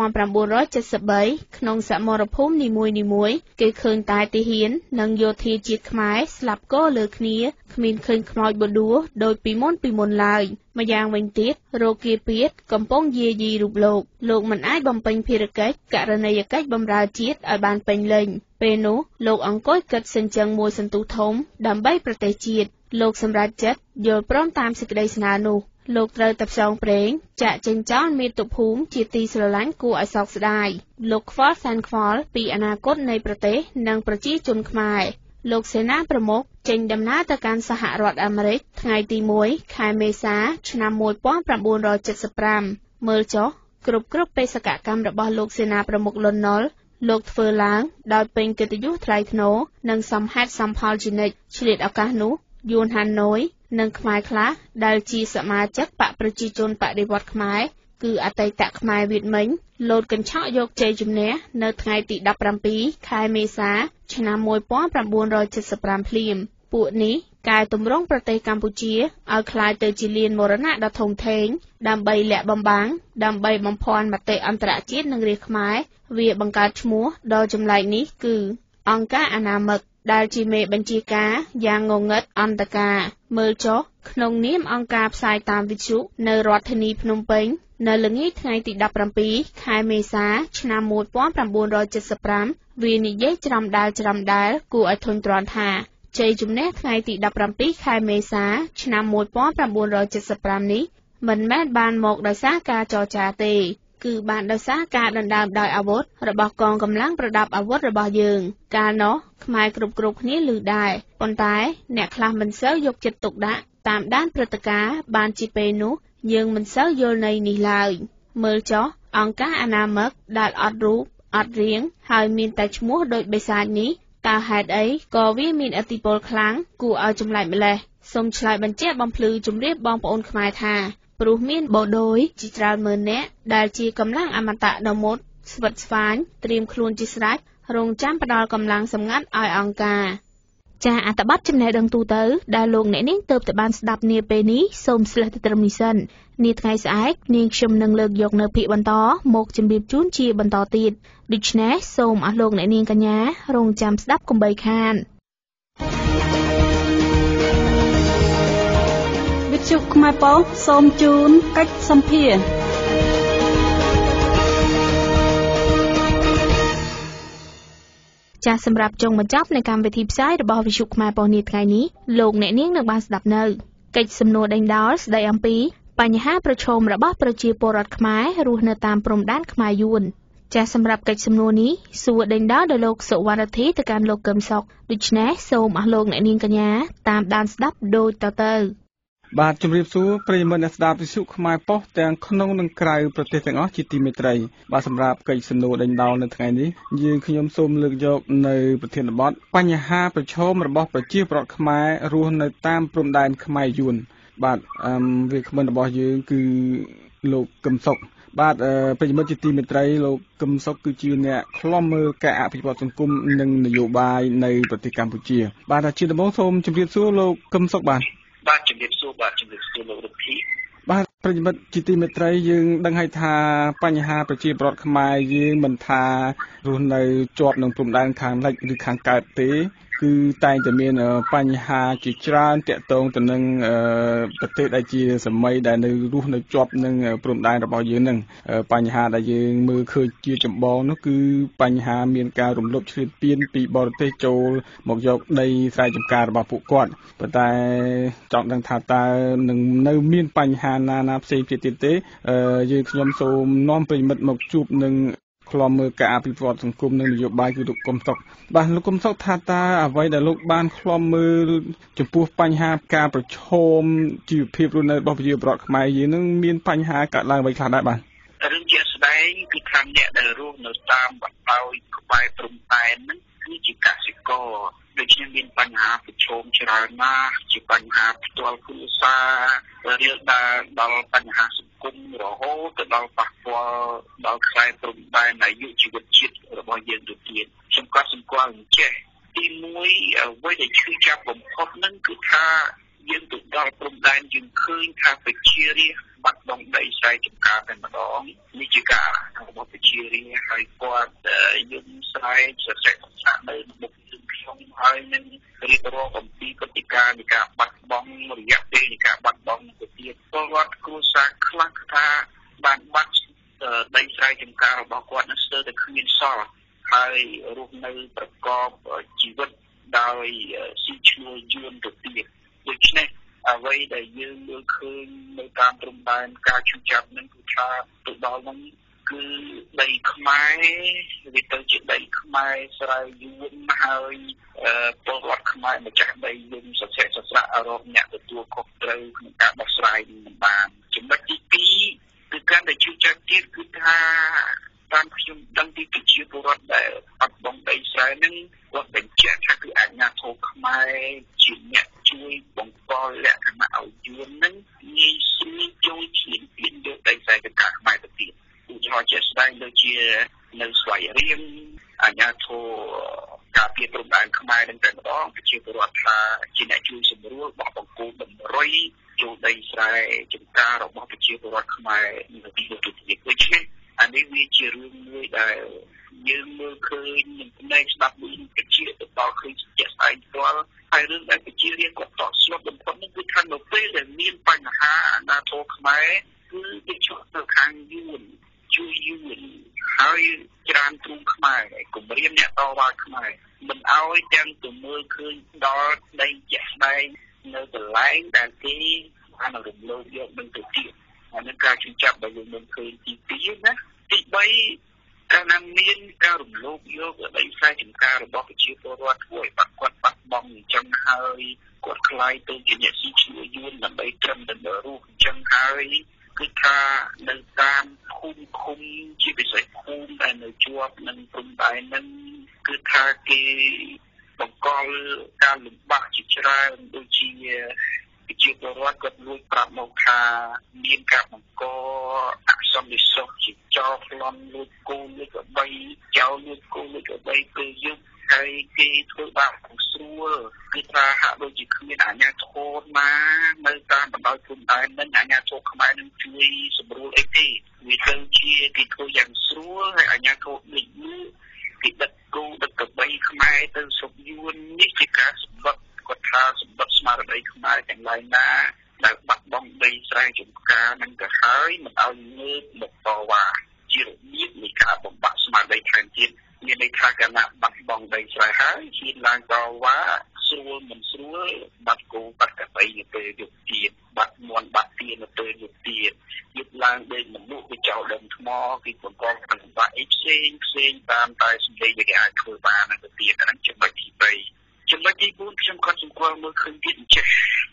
1973ក្នុងសមរភូមិនីមួយៗគេឃើញតែទាហាននិងយោធាជាតិខ្មែរស្លាប់គរលើគ្នាគ្មានឃើញខ្មោចបដួរដូចពីមុនឡើយម្យ៉ាងវិញទៀតរោគាពៀតកំពុងយាយីរូបលោកមិនអាចបំពេញភារកិច្ចករណីយកិច្ចបម្រើជាតិឲ្យបានពេញលេញពេលនោះលោកអង្គុយគិតសិញ្ជឹងមួយសន្ទុះធំដើម្បីប្រទេសជាតិលោកសម្រេចចិត្តយល់ព្រមតាមសេចក្តីស្នើនោះលោកត្រូវតែផ្សងព្រេងចាក់ចេញចោលមាតុភូមិជាទីស្រឡាញ់គួរឲ្យសោកស្ដាយលោកខ្វល់សែនខ្វល់ពីអនាគតនៃប្រទេសនិងប្រជាជនខ្មែរលោកសេនាប្រមុខចេញដំណើរទៅកាន់សហរដ្ឋអាមេរិកថ្ងៃទី1ខែមេសាឆ្នាំ1975មើលចុះគ្រប់បេសកកម្មរបស់លោកសេនាប្រមុខលន់នល់លោកធ្វើឡើងដោយពេញកិត្តិយសថ្លៃថ្នូរនិងសមហេតុសមផលជានិច្ចឆ្លៀតឱកាសនោះយួនហាណូយនិងខ្មែរខ្លះដែលជាសមាជិកបកប្រជាជនបដិវត្តខ្មែរគឺអតីតខ្មែរវៀតមិញលោតកញ្ឆក់យកជ័យជំនះនៅថ្ងៃទី17ខែមេសាឆ្នាំ1975ភ្លាមពួកនេះកែតម្រង់ប្រទេសកម្ពុជាឲ្យក្លាយទៅជាលានមរណៈដ៏ធំធេងដើម្បីលាក់បំបាំងដើម្បីបំភាន់មតិអន្តរជាតិនិងរាជខ្មែរវាបង្កើតឈ្មោះដ៏ចម្លែកនេះគឺអង្គការអនាមិកដែលជាមេបញ្ជាការយ៉ាងងងឹតអន្តការមើលចុះក្នុងនាមអង្គការផ្សាយតាមវិទ្យុនៅរដ្ឋធានីភ្នំពេញនៅល្ងាចថ្ងៃទី17ខែមេសាឆ្នាំ1975វានិយាយច្រាំដែលគួរឲ្យធុញទ្រាន់ថាជ័យជំនះថ្ងៃទី17ខែមេសាឆ្នាំ1975នេះមិនមែនបានមកដោយសារការចរចាទេគឺបានដោយសារការដណ្ដើមដោយអាវុធរបស់កងកម្លាំងប្រដាប់អាវុធរបស់យើងកាលនោះខ្មែរគ្រប់គ្នាឮដែរប៉ុន្តែអ្នកខ្លះមិនសូវយកចិត្តទុកដាក់តាមដានព្រឹត្តិការណ៍បានជាពេលនោះយើងមិនសូវយល់ន័យនេះឡើយមើលចុះអង្គការអនាមិកដែលអត់រូបអត់រាងហើយមានតែឈ្មោះដូចបិសាចនេះតើហេតុអីក៏វាមានឥទ្ធិពលខ្លាំងគួរឲ្យចម្លែកម្លេះសូមឆ្លើយបញ្ជាក់បំភ្លឺជម្រាបបងប្អូនខ្មែរថាព្រោះមានបដូយជាច្រើនម៉ឺននាក់ដែលជាកម្លាំងអមតៈដ៏មុតស្វិតស្វាញត្រៀមខ្លួនជាស្រេចរងចាំផ្ដល់កម្លាំងសម្ងាត់ឲ្យអង្គការចាអត្ថបទចំណេះដឹងទូទៅដែលលោកអ្នកនាងទើបតែបានស្ដាប់នាពេលនេះសូមស្លេះទៅត្រឹមនេះសិននាថ្ងៃស្អែកនាងខ្ញុំនឹងលើកយកនៅភាគបន្តមកជម្រាបជូនជាបន្តទៀតដូច្នេះសូមអស់លោកអ្នកនាងកញ្ញារងចាំស្ដាប់កុំបីខានវិទ្យុខ្មែរប៉ុស្តិ៍សូមជូនកិច្ចសម្ភារចាសសម្រាប់ចុងបញ្ចប់នៃកម្មវិធីផ្សាយរបស់វិទ្យុខ្មែរប៉ុស្តិ៍នាថ្ងៃនេះលោកអ្នកនាងនឹងបានស្ដាប់នៅកិច្ចសំណួរដេញដោលស្ដីអំពីបញ្ហាប្រឈមរបស់ប្រជាពលរដ្ឋខ្មែររស់នៅតាមព្រំដែនខ្មែរយួនចាសសម្រាប់កិច្ចសំណួរនេះសួរដេញដោលដោយលោកសុវណ្ណធីទៅកាន់លោកកឹមសុខដូច្នេះសូមអស់លោកអ្នកនាងកញ្ញាតាមដានស្ដាប់ដូចតទៅបាទជំរាបសួរប្រិយមិត្តអ្នកស្ដាប់វិទ្យុខ្មែរប៉ុស្តិ៍ទាំងក្នុងនិងក្រៅប្រទេសទាំងអស់ជាទីមេត្រីបាទសម្រាប់កិច្ចសំណួរដេញដោលនៅថ្ងៃនេះយើងខ្ញុំសូមលើកយកនៅប្រធានបទបញ្ហាប្រឈមរបស់ប្រជាពលរដ្ឋខ្មែររស់នៅតាមព្រំដែនខ្មែរយួនបាទវាគ្មិនរបស់យើងគឺលោកកឹមសុខបាទប្រិយមិត្តជាទីមេត្រីលោកកឹមសុខគឺជាអ្នកឃ្លាំមើលការអភិវឌ្ឍសង្គមនិងនយោបាយនៅប្រទេសកម្ពុជាបាទជាដំបូងសូមជម្រាបសួរលោកកឹមសុខបាទជំរាបសួរលោករដ្ឋាភិបាលបាទប្រិយមិត្តជាទីមេត្រីយើងដឹងហើយថាបញ្ហាប្រជាពលរដ្ឋខ្មែរយើងមិនថារស់នៅជាប់នឹងព្រំដែនខាងលិចឬខាងកើតទេគឺតែងតែមានបញ្ហាជាច្រើនទាក់ទងទៅនឹងប្រទេសដែលជាសម័យដែលនៅរស់នៅជាប់នឹងព្រំដែនរបស់យើងនឹងបញ្ហាដែលយើងមើលឃើញជាចម្បងនោះគឺបញ្ហាមានការរំលោភឈ្លានពានពីបរទេសចូលមកយកដីស្រែចម្ការរបស់ពួកគាត់ប៉ុន្តែចង់ដឹងថាតើនឹងនៅមានបញ្ហាណាផ្សេងទៀតទេយើងខ្ញុំសូមនាំប្រិយមិត្តមកជួបនឹងខ្លំមើលការអភិវឌ្ឍសង្គមនិងនយោបាយគឺលោកកឹមសុខបាទលោកកឹមសុខថាតើអ្វីដែលលោកបានខ្លំមើលចំពោះបញ្ហាការប្រឈមជីវភាពរស់នៅរបស់ប្រជាពលរដ្ឋខ្មែរយើងនឹងមានបញ្ហាកើតឡើងអ្វីខ្លះដែរបាទរឿងជាក់ស្ដែងគឺខាងអ្នកដែលរស់នៅតាមបណ្ដោយក្បែរព្រំដែនហ្នឹងគឺជាកសិករដូច្នេះមានបញ្ហាប្រឈមច្រើនណាស់ជាបញ្ហាផ្ទាល់គ្រួសាររៀលដល់បញ្ហាសង្គមរហូតទៅដល់ប៉ះពាល់ដល់ខ្សែព្រំដែនអាយុជីវិតជាតិរបស់យើងទៅទៀតខ្ញុំក៏សង្កល់អញ្ចេះទីមួយអ្វីដែលឈឺចាប់បំផុតហ្នឹងគឺថាយើងទៅដល់ព្រំដែនយើងឃើញថាប្រជារាស្ត្របាត់បង់ដីស្រែចម្ការតែម្ដងនេះជាការរបស់ប្រជារាស្ត្រហើយគាត់យើងស្រែសរសេរសាស្ត្រនៅមុខខ្ញុំហើយនឹងរៀបរាប់អំពីព្រឹត្តិការណ៍នៃការបាត់បង់រយៈពេលនៃការបាត់បង់ទៅទៀតពលរដ្ឋគ្រួសារខ្លះថាបានបាត់ដីស្រែចម្ការរបស់គាត់នឹងស្ទើរតែគ្មានសល់ហើយរស់នៅប្រកបជីវិតដោយស៊ីឈ្នួលយួនទៅទៀតដូច្នេះអ្វីដែលយើងមើលឃើញនៅតាមព្រំដែនការឈឺចាប់នឹងគឺថាទៅដល់នោះគឺដីខ្មែរវាទៅជាដីខ្មែរស្រែយួនហើយពលរដ្ឋខ្មែរម្ចាស់ដីយើងសស្រាក់រកអ្នកទទួលខុសត្រូវក្នុងការដោះស្រាយមិនបានចំណុចទី2គឺការដែលឈឺចាប់ទៀតគឺថាតាមខ្ញុំដឹងពីប្រជាពលរដ្ឋដែលបាត់បង់ដីស្រែនឹងគាត់បញ្ជាក់ថាគឺអាជ្ញាធរខ្មែរជាអ្នកជួយបង្កលក្ខណៈឲ្យយួននឹងងាយស្រួលចូលឈ្លានពានយកដីស្រែចម្ការខ្មែរទៅទៀតឧទាហរណ៍ជាក់ស្ដែងដូចជានៅស្វាយរៀងអាជ្ញាធរការពារព្រំដែនខ្មែរនឹងតែម្ដងប្រជាពលរដ្ឋថាជាអ្នកជួយសម្រួលបោះបង្គោលតម្រុយចូលដីស្រែចម្ការរបស់ប្រជាពលរដ្ឋខ្មែរនៅទីនោះទៅទៀតដូច្នេះអានេះវាជារឿងមួយដែលយើងមើលឃើញនឹងផ្នែកស្ដាប់ដូចប្រជាទៅដល់ឃើញជាក់ស្ដែងផ្ទាល់ហើយរឿងដែលប្រជារៀងគាត់តក់ស្លុតបំផុតនេះគឺថានៅពេលដែលមានបញ្ហាអាជ្ញាធរខ្មែរគឺវាជាប់ទៅខាងយួនជួយយួនហើយច្រានទ្រូងខ្មែរគម្រាមអ្នកតវ៉ាខ្មែរមិនអោយទាំងទៅមើលឃើញដល់ដីជាក់ស្ដែងនៅកន្លែងដែលគេបានរំលោភយកនឹងទៅទៀតហើយនឹងការជិះចាប់ដែលយើងមិនឃើញទី2ណាទី3កាលណាមានការរំលោភយកដីស្រែចម្ការរបស់ប្រជាពលរដ្ឋធ្វើឲ្យគាត់បាត់បង់អញ្ចឹងហើយគាត់ខ្លាយទៅជាអ្នកស៊ីឈ្នួលយួនដើម្បីត្រឹមតែរស់អញ្ចឹងហើយគឺថានៅតាមភូមិឃុំជាពិសេសភូមិដែលនៅជាប់នឹងព្រំដែនហ្នឹងគឺថាគេបង្កការលំបាកជាច្រើនដូចជាប្រជាពលរដ្ឋគាត់លួចប្រាប់មកថាមានការបង្កអសន្តិសុខជាចោលប្លន់លួចគោលួចក្របីចោលលួចគោលួចក្របីពេលយប់ហើយគេធ្វើបាបស្រួលគឺថាហាក់ដូចជាគ្មានអាជ្ញាធរណានៅតាមបណ្ដោយព្រំដែននឹងអាជ្ញាធរខ្មែរនឹងជួយសម្រួលអីទេវាទៅជាគេធ្វើយ៉ាងស្រួលហើយអាជ្ញាធរដូចនេះគេដឹកគោដឹកក្របីខ្មែរទៅស្រុកយួននេះជាការសម្បត្តិគាត់ថាសម្បត្តិស្មារតីខ្មែរទាំងឡាយណាដែលបាត់បង់ដីស្រែចម្ការនឹងទៅហើយមិនឲ្យងើបមកតវ៉ាជារបៀបនៃការបំបាក់ស្មារតីថែមទៀតមានន័យថាកាលណាបាត់បង់ដីស្រែហើយហ៊ានឡើងតវ៉ាស្រួលមិនស្រួលបាត់គោបាត់ក្របីនៅពេលយប់ទៀតបាត់មន់បាត់ទានៅពេលយប់ទៀតយប់ឡើងដេកមនុស្សវាចោលដុំថ្មពីបង្កលំបាកអីផ្សេងតាមតែសម្លេងដែលគេអាចធ្វើបានទៅទៀតអាហ្នឹងចំណុចទី3ចំណុចទី4ខ្ញុំក៏សង្កល់មើលឃើញទៀតអញ្ចឹង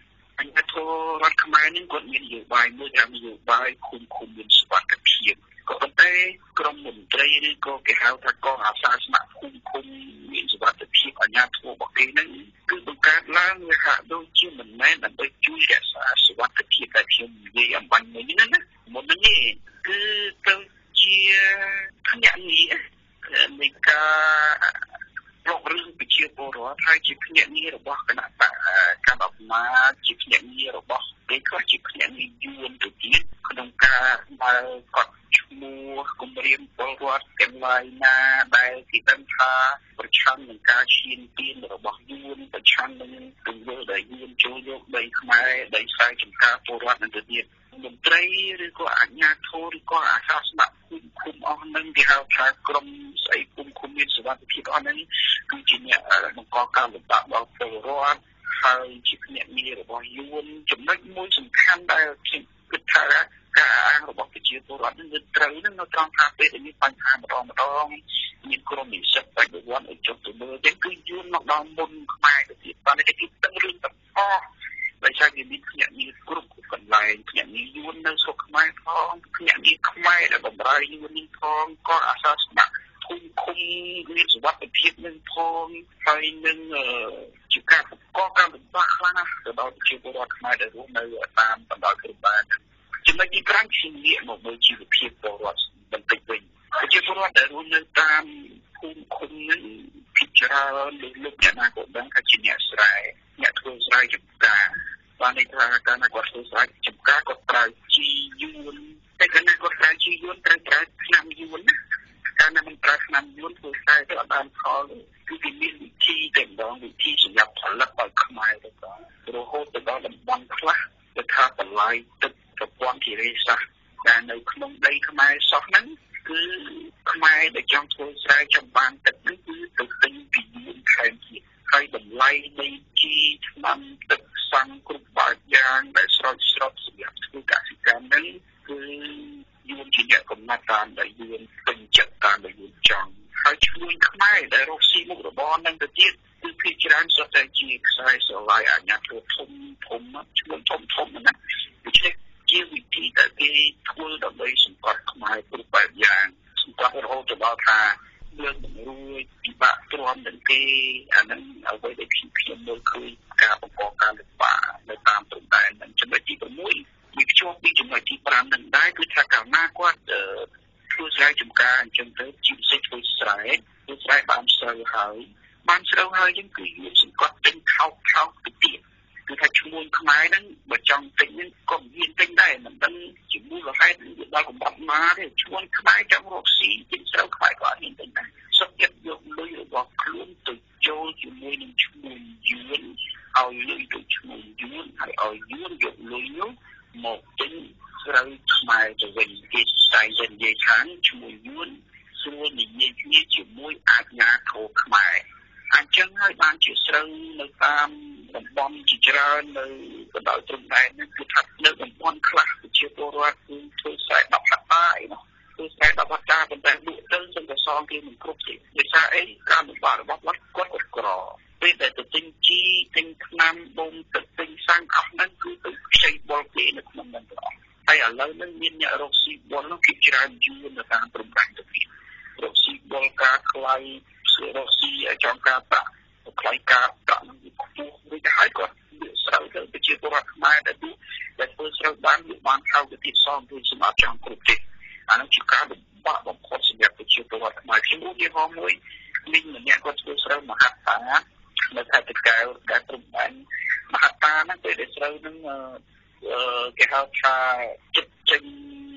anh thuaរដ្ឋខ្មែរនឹងគាត់មាននយោបាយមួយថានយោបាយគុំមានសុវត្ថិភាពក៏ប៉ុន្តែក្រមមន្ត្រីឬក៏គេហៅថាកងអាសាស្ម័គ្រគុំមានសុវត្ថិភាពអាជ្ញាធររបស់គេនឹងគឺបង្កើតឡើងវាហាក់ដូចជាមិនមែនដើម្បីជួយរក្សាសុវត្ថិភាពដែលខ្ញុំនិយាយអំបញ្ញមិញហ្នឹងណាមុននេះគឺទៅជាភ្នាក់ងារនៃការរករឿងប្រជាពលរដ្ឋហើយជាភ្នាក់ងាររបស់គណៈបកកម្មាភិបាលជាភ្នាក់ងាររបស់គេក៏ជាភ្នាក់ងារយួនទៅទៀតក្នុងការបើកត់ឈ្មោះគម្រាមពលរដ្ឋទាំងឡាយណាដែលគេដឹងថាប្រឆាំងនឹងការឈានទានរបស់យួនប្រឆាំងនឹងទង្វើដែលយួនចូលយកដីខ្មែរដីស្រែចម្ការពលរដ្ឋនឹងទៅទៀតមន្ត្រីឬក៏អាជ្ញាធរឬក៏អាសាស្ម័គ្រគុំអស់នឹងគេហៅថាក្រមស្អីគុំមានសុវត្ថិភាពអស់នឹងគឺជាអ្នកបង្កការលំបាកដល់ពលរដ្ឋហើយជាភ្នាក់ងាររបស់យួនចំណុចមួយសំខាន់ដែលខ្ញុំគិតថាការអាងរបស់ប្រជាពលរដ្ឋនឹងត្រូវនឹងនៅត្រង់ថាពេលដែលមានបញ្ហាម្ដងមានក្រុមនិស្សិតបច្ចុប្បន្នឲ្យចុះទៅមើលទាំងគឺយួនមកដល់មុនខ្មែរទៅទៀតបានតែគេដឹងរឿងទាំងអស់ដោយសារវាមានភ្នាក់ងារគ្រប់កន្លែងភ្នាក់ងារយួននៅស្រុកខ្មែរផងភ្នាក់ងារខ្មែរដែលបម្រើយួននេះផងក៏អាសាស្ម័គ្រគុំមានសុវត្ថិភាពនឹងផងហើយនឹងជាការបង្កការលំបាកខ្លាំងណាស់ទៅដល់ប្រជាពលរដ្ឋខ្មែរដែលរស់នៅតាមបណ្ដោយព្រំដែនចំណុចទី5ជាងាកមកមើលជីវភាពពលរដ្ឋបន្តិចវិញប្រជាពលរដ្ឋដែលរស់នៅតាមភូមិឃុំនឹងពិចារណាលោកអ្នកណាក៏ដឹងថាជាអ្នកស្រែអ្នកធ្វើស្រែចម្ការបានន័យថាការណាគាត់ធ្វើស្រែចម្ការគាត់ប្រើជីយួនតែកាលណាគាត់ប្រើជីយួនត្រូវប្រើថ្នាំយួនណាកាលណាមិនប្រើថ្នាំយួនធ្វើស្រែទៅអត់បានផលគឺគេមានវិធីតែម្ដងវិធីសម្រាប់ផលិតឲ្យខ្មែរទៅក៏រហូតទៅដល់តំបន់ខ្លះទៅថាបន្លាយទឹកប្រព័ន្ធធារាសាស្ត្រដែលនៅក្នុងដីខ្មែរសោះហ្នឹងគឺខ្មែរដែលចង់ធ្វើស្រែចំបានទឹកហ្នឹងគឺទៅទិញពីយួនថែមទៀតហើយតម្លៃនៃជីថ្នាំទឹកសាំងគ្រប់បែបយ៉ាងដែលស្រោចស្រពសម្រាប់ធ្វើកសិកម្មហ្នឹងគឺយួនជាអ្នកកំណត់តាមដែលយួនពេញចិត្តតាមដែលយួនចង់ហើយឈ្មោះខ្មែរដែលរកស៊ីមុខរបរហ្នឹងទៅទៀតគឺភាគច្រើនសុទ្ធតែជាខ្សែស្រឡាយអាជ្ញាធរធំឈ្មោះធំណាដូច្នេះជាវិធីដែលគេធ្វើដើម្បីសម្បត្តិខ្មែរគ្រប់បែបយ៉ាងសម្បត្តិរហូតដល់ថាលើកមិនរួចពិបាកទ្រាំនឹងគេអាហ្នឹងអ្វីដែលខ្ញុំមើលឃើញការបង្កការលំបាកនៅតាមព្រំដែនហ្នឹងចំណុចទី6វាភ្ជាប់ពីចំណុចទី5នឹងដែរគឺថាកាលណាគាត់ធ្វើស្រែចម្ការអញ្ចឹងទៅជាពិសេសធ្វើស្រែបានស្រូវហើយចឹងគឺយើងសង្កត់ទិញខោទៅទៀតគឺថាឈ្មោះខ្មែរហ្នឹងបើចង់ទិញហ្នឹងក៏មានទិញដែរមិនដឹងជាមូលហេតុវាដល់កំបាត់ណាទេឈ្មោះខ្មែរចង់រកស៊ីទិញស្រូវខ្មែរក៏អត់មានទិញដែរសុទ្ធចិត្តយកលុយរបស់ខ្លួនទៅចូលជាមួយនឹងឈ្មោះយួនឲ្យលុយទៅឈ្មោះយួនហើយឲ្យយួនយកលុយនោះមកទិញស្រូវខ្មែរទៅវិញគេតែនិយាយថាឈ្មោះយួនស្រួលនិយាយគ្នាជាមួយអាជ្ញាធរខ្មែរអញ្ចឹងហើយបានជាស្រូវនៅតាមតំបន់ជាច្រើននៅបណ្ដោយព្រំដែននេះគឺថានៅតំបន់ខ្លះប្រជាពលរដ្ឋគឺធ្វើស្រែ10ហិកតាអីនោះធ្វើស្រែ10ហិកតាប៉ុន្តែលក់ទៅសឹងតែសងគេមិនគ្រប់ទេដោយសារអីការលំបាករបស់គាត់ក្រពេលដែលទៅទិញជីទិញថ្នាំបូមទឹកទិញសាំងអស់ហ្នឹងគឺទៅខ្ចីបុលគេនៅក្នុងហ្នឹងទាំងអស់ហើយឥឡូវហ្នឹងមានអ្នករកស៊ីបុលនោះគេច្រើនយួននៅតាមព្រំដែនទៅទៀតរកស៊ីបុលការខ្លាយរកស៊ីចង់ការប្រាក់ខ្លាយការប្រាក់នឹងខ្ពស់ដូចទៅឲ្យគាត់លក់ស្រូវទៅប្រជាពលរដ្ឋខ្មែរដែលធ្វើស្រូវបានលក់បានខោទៅទៀតសងគឺសម្រាប់ចង់គ្រប់ទេអានោះជាការលំបាកបំផុតសម្រាប់ប្រជាពលរដ្ឋខ្មែរខ្ញុំឧទាហរណ៍មួយមីងម្នាក់គាត់ធ្វើស្រូវមហាតានៅខេត្តតាកែវដែលព្រំដែនមហាតាហ្នឹងពេលដែលស្រូវហ្នឹងគេហៅថាចិត្តចេញ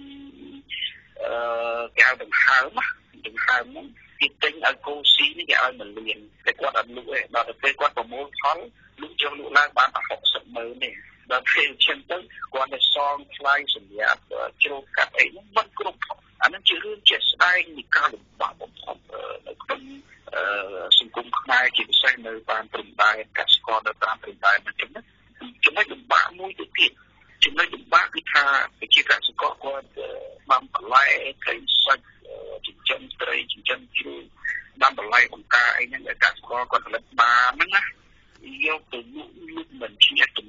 គេហៅដង្ហើមហ្នឹងគេទិញឲ្យគោស៊ីនេះគេឲ្យ1លានតែគាត់អត់លក់ទេដល់ទៅពេលគាត់ប្រមូលផលលក់ចុះលក់ឡើងបានតែ60,000ទេដល់ពេលអញ្ចឹងទៅគាត់ទៅសងថ្លៃសម្រាប់ជ្រូកកាត់អីហ្នឹងមិនគ្រប់អាហ្នឹងជារឿងជាក់ស្ដែងនៃការលំបាកបំផុតនៅក្នុងសង្គមខ្មែរជាពិសេសនៅតាមព្រំដែនកសិករនៅតាមព្រំដែនហ្នឹងចំណុចលំបាកមួយទៅទៀតចំណុចលំបាកគឺថាប្រជាកសិករគាត់បានបន្លែត្រីសាច់ចិញ្ចឹមត្រីចិញ្ចឹមជ្រូកបានបន្លែបង្ការអីហ្នឹងដែលកសិករគាត់ផលិតបានហ្នឹងណាយកទៅលក់មិនជាចំណេញយួន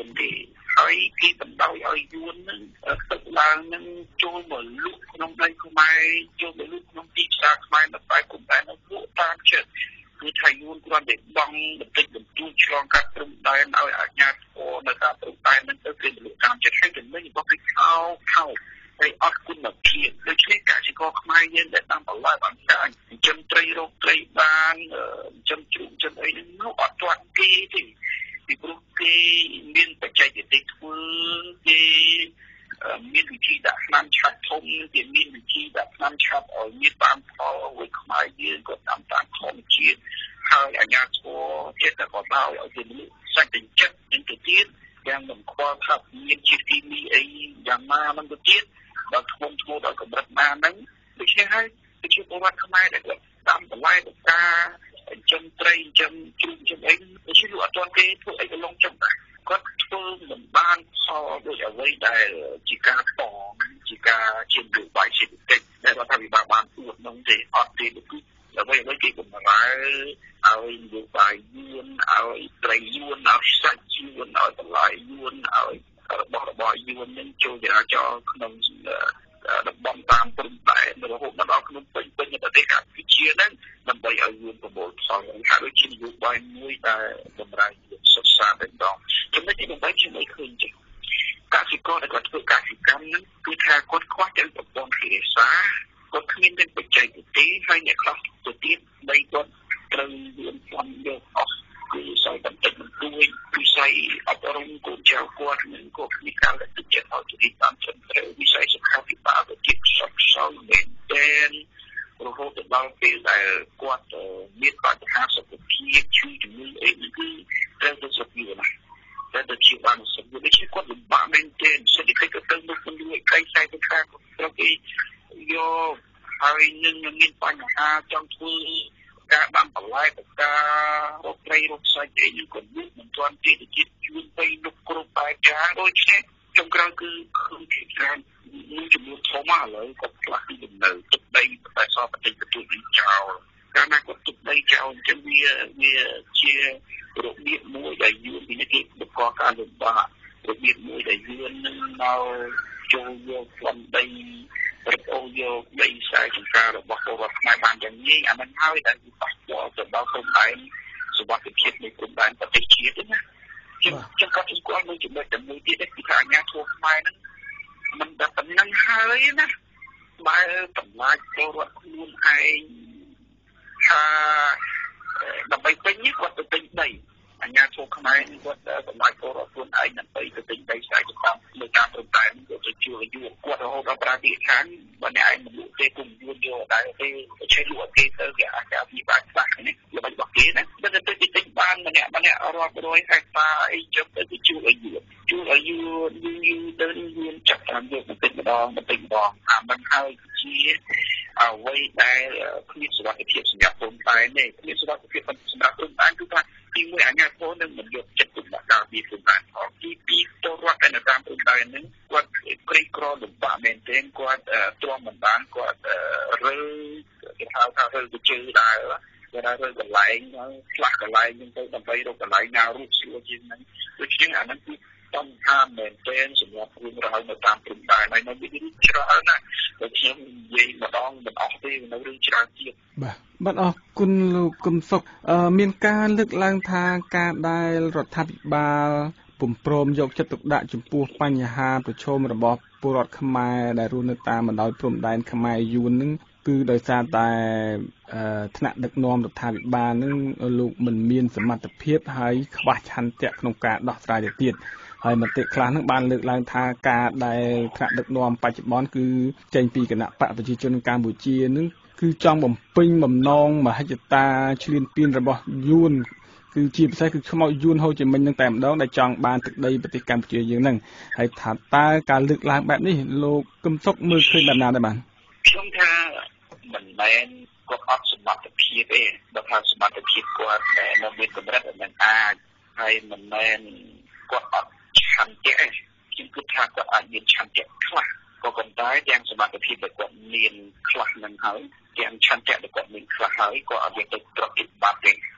នទេហើយគេបណ្ដោយឲ្យយួននឹងទឹកឡើងនឹងចូលមកលុកក្នុងដីខ្មែរចូលមកលុកក្នុងទីផ្សារខ្មែរនៅតែគុំតែនៅពួកតាមចិត្តគឺថាយួនគ្រាន់តែបង់បន្តិចបន្តួចឆ្លងកាត់ព្រំដែនឲ្យអាជ្ញាធរនៅតាមព្រំដែននឹងទៅគេលុកតាមចិត្តហើយចំណេញរបស់គេខោហើយអត់គុណភាពដូច្នេះកសិករខ្មែរយើងដែលតាមបន្លែបានចាញ់ចិញ្ចឹមត្រីរកត្រីបានចិញ្ចឹមជ្រូកចិញ្ចឹមអីហ្នឹងនោះអត់ទាន់គេទេពីព្រោះគេមានបច្ចេកទេសធ្វើគេមានវិធីដាក់ថ្នាំឆាប់ធំគេមានវិធីដាក់ថ្នាំឆាប់ឲ្យមានបានផលឲ្យខ្មែរយើងក៏តាមធម្មជាតិហើយអាជ្ញាធរជាតិក៏ដោយឲ្យគេមនុស្សសាច់ចិត្តនឹងទៅទៀតយ៉ាងមិនខ្វល់ថាមានជាតិគីមីអីយ៉ាងណាមិនទៅទៀតដល់ធ្ងន់ធ្ងរដល់កម្រិតណាហ្នឹងដូច្នេះហើយប្រជាពលរដ្ឋខ្មែរដែលគាត់តាមបន្លែទៅការចិញ្ចឹមត្រីចិញ្ចឹមជ្រូកចិញ្ចឹមអីដូច្នេះលោកអត់ទាន់គេធ្វើអីក៏លងចំដែរគាត់ធ្វើមិនបានផលដូចអ្វីដែលជាការតជាការជានយោបាយសេដ្ឋកិច្ចដែលរដ្ឋាភិបាលបានទួតនោះទេអត់ទេគឺអ្វីគេបំរើឲ្យនយោបាយយួនឲ្យត្រីយួនឲ្យសាច់យួនឲ្យបន្លែយួនឲ្យរបស់យួននឹងចូលចរាចរណ៍ក្នុងតំបន់តាមព្រំដែនរហូតមកដល់ក្នុងពេញប្រទេសកម្ពុជាហ្នឹងដើម្បីឲ្យយួនប្រមូលផលហើយដូចជានយោបាយមួយដែលបំរើសិក្សាតែម្ដងចំណុចទី8ខ្ញុំមិនឃើញទេកសិករដែលគាត់ធ្វើកសិកម្មហ្នឹងគឺថាគាត់ខ្វះទាំងប្រព័ន្ធធារាសាគាត់គ្មានទាំងបច្ចេកទេសហើយអ្នកខ្លះទៅទៀតបីគាត់ត្រូវមានផ្សំយកអស់គឺស័យបន្តិចបន្តួចវិស័យអប់រំកូនចៅគាត់នឹងគាត់មានការលើកទឹកចិត្តឲ្យទៅតាមត្រឹមត្រូវវិស័យសុខាភិបាលទៅទៀតផ្សព្វផ្សាយមែនទែនរហូតដល់ពេលដែលគាត់មានបញ្ហាសុខភាពឈឺជំងឺអីនេះគឺត្រូវទៅសុខភាពណាតែទៅជាបានសុខភាពនេះគាត់លំបាកមែនទែនសេដ្ឋកិច្ចក៏ទៅមុខមិនរួចកៃខ្សែទៅខាងត្រូវគេយកហើយនឹងមានបញ្ហាចង់ធ្វើការបានបន្លែទៅការរកត្រីរកសាច់អីនេះក៏មិនទាន់ទេទៀតជួយទៅលុបគ្រប់បែបយ៉ាងដូចនេះចុងក្រោយគឺឃើញពីច្រើនមានចំនួនធំមកឥឡូវក៏ផ្លាស់ពីដំណើរទឹកដីតែសពបន្តិចបន្តួចវិញចោលកាលណាគាត់ទឹកដីចោលអញ្ចឹងវាជារបៀបមួយដែលយួនពីនេះគេបង្កការលំបាករបៀបមួយដែលយួននឹងមកចូលយកផ្លំដីប្រពោយកដីខ្សែចង្ការរបស់ពលរដ្ឋខ្មែរបានយ៉ាងងាយអាមិនហើយដែលប៉ះពាល់ទៅដល់ព្រំដែនសុវត្ថិភាពនៃព្រំដែនប្រទេសជាតិណាខ្ញុំក៏ស្គាល់មួយចំណុចតែមួយទៀតគឺថាអាជ្ញាធរខ្មែរហ្នឹងមិនដល់ប៉ុណ្ណឹងហើយណាបើតម្លាច់ពលរដ្ឋខ្លួនឯងថាដើម្បីពេញនេះគាត់ទៅពេញដីអាជ្ញាធរខ្មែរគាត់តម្លាច់ពលរដ្ឋខ្លួនឯងដើម្បីទៅពេញដីស្អែកទៅតាមលើតាមព្រំដែនគាត់ទៅជួយយួនគាត់រហូតដល់ប្រាទីខានបើអ្នកឯងមិនលក់ទេគុំយួនយកដែរទេឆេះលក់គេទៅគេអាចអភិបាលខ្លះនេះល្បិចរបស់គេណាបើទៅទិញបានម្នាក់រាប់រយហិកតាអីជិះទៅជួយឲ្យយួនទៅយួនចាប់តាមយកបន្តិចម្ដងអាមិនហើយជាអ្វីដែលគ្មានសុវត្ថិភាពសម្រាប់ព្រំដែនទេគ្មានសុវត្ថិភាពសម្រាប់ព្រំដែនគឺថាទីមួយអាជ្ញាធរនឹងមិនយកចិត្តទុកដាក់ដល់ពីព្រំដែនផងទីពីរពលរដ្ឋដែលនៅតាមព្រំដែនហ្នឹងគាត់ក្រីក្រលំបាកមែនទែនគាត់ទ្រាំមិនបានគាត់រើគេហៅថារើទៅជើដែរគេថារើកន្លែងឆ្លាស់កន្លែងហ្នឹងទៅដើម្បីរកកន្លែងណារូបស្រួលជាងហ្នឹងដូច្នេះអាហ្នឹងគឺต้องห้ามមែនទែនសម្រាប់រឿងរ៉ាវនៅតាមព្រំដែនហើយនៅមានរឿងច្រើនណាស់តែខ្ញុំនិយាយម្ដងមិនអស់ទេនៅរឿងច្រើនទៀតបាទអរគុណលោកកឹមសុខមានការលើកឡើងថាការដែលរដ្ឋាភិបាលពុំព្រមយកចិត្តទុកដាក់ចំពោះបញ្ហាប្រឈមរបស់ពលរដ្ឋខ្មែរដែលរស់នៅតាមបណ្ដោយព្រំដែនខ្មែរយួននឹងគឺដោយសារតែថ្នាក់ដឹកនាំរដ្ឋាភិបាលនឹងលោកមិនមានសមត្ថភាពហើយខ្វះឆន្ទៈក្នុងការដោះស្រាយទៅទៀតហើយមតិខ្លះនឹងបានលើកឡើងថាការដែលថ្នាក់ដឹកនាំបច្ចុប្បន្នគឺចេញពីគណៈបកប្រជាជនកម្ពុជានឹងគឺចង់បំពេញបំណងមហិច្ឆតាឈ្លានពានរបស់យួនគឺជាពិសេសគឺខ្មោចយួនហូជីមិញនឹងតែម្ដងដែលចង់បានទឹកដីប្រទេសកម្ពុជាយើងនឹងហើយថាតើការលើកឡើងបែបនេះលោកកឹមសុខមើលឃើញបែបណាដែរបាទខ្ញុំថាមិនមែនគាត់អត់សមត្ថភាពទេបើថាសមត្ថភាពគាត់នៅមានកម្រិតមិនអាចហើយមិនមែនគាត់អត់ឆន្ទៈទេខ្ញុំគិតថាគាត់អាចមានឆន្ទៈខ្លះក៏ប៉ុន្តែទាំងសមត្ថភាពដែលគាត់មានខ្លះនឹងហើយទាំងឆន្ទៈដែលគាត់មានខ្លះហើយក៏អត់យកទៅប្រតិបត្តិទេ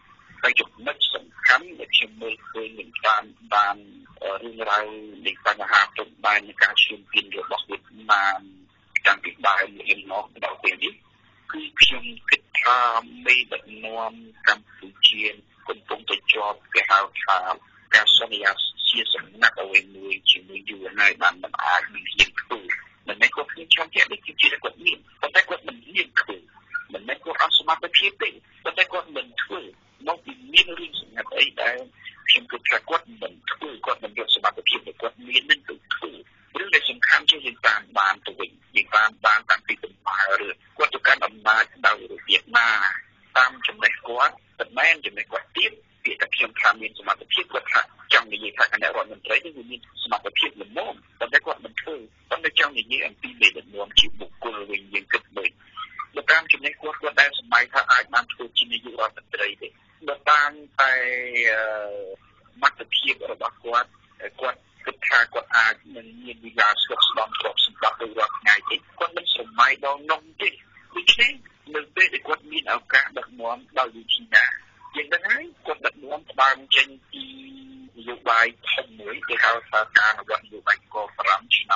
ហើយចំណុចសំខាន់ដែលខ្ញុំមើលឃើញមានបានរឿងរ៉ាវនៃបញ្ហាព្រំដែននៃការឈានពានរបស់វៀតណាមតាំងពីដើមរៀងមកដល់ពេលនេះគឺខ្ញុំគិតថាមេដឹកនាំកម្ពុជាកំពុងតែជាប់គេហៅថាការសន្យាជាសំណាក់អ្វីមួយជាមួយយូរហើយបានមិនអាចមានហ៊ានធ្វើមិនមែនគាត់ខ្ញុំចាំជានេះគឺជាគាត់មានប៉ុន្តែគាត់មិនហ៊ានធ្វើមិនមែនគាត់អត់សមត្ថភាពទេប៉ុន្តែគាត់មិនធ្វើមកពីមានរឿងសម្ងាត់អីដែលខ្ញុំគិតថាគាត់មិនធ្វើគាត់មិនយកសមត្ថភាពដែលគាត់មាននឹងទៅធ្វើរឿងដែលសំខាន់ជាយើងបានទៅវិញយើងបានតាំងពីដំណើររឿងគាត់ទៅកាន់អំណាចដោយរបៀបណាតាមចំណេះគាត់មិនមែនចំណេះគាត់ទៀតពីតែខ្ញុំថាមានសមត្ថភាពគាត់ថាចង់និយាយថាគណៈរដ្ឋមន្ត្រីនេះវាមានសមត្ថភាពល្មមប៉ុន្តែគាត់មិនធ្វើប៉ុន្តែចង់និយាយអំពីមេដឹកនាំជាបុគ្គលវិញយើងគិតមើលបើតាមចំណេះគាត់ដែលសម័យថាអាចបានធ្វើជានាយករដ្ឋមន្ត្រីទេបើតាមតែសមត្ថភាពរបស់គាត់គិតថាគាត់អាចនឹងមានវិញ្ញាស្លុកស្ដំទ្រព្យសម្បត្តិដោយរាល់ថ្ងៃទេគាត់មិនសម័យដល់នំទេដូច្នេះនៅពេលដែលគាត់មានឱកាសដឹកនាំដោយវិធីណាយើងដឹងហើយគាត់ដឹកនាំផ្ដើមចេញពីនយោបាយធំមួយគេហៅថាការអនុវត្តនយោបាយក5ឆ្នាំ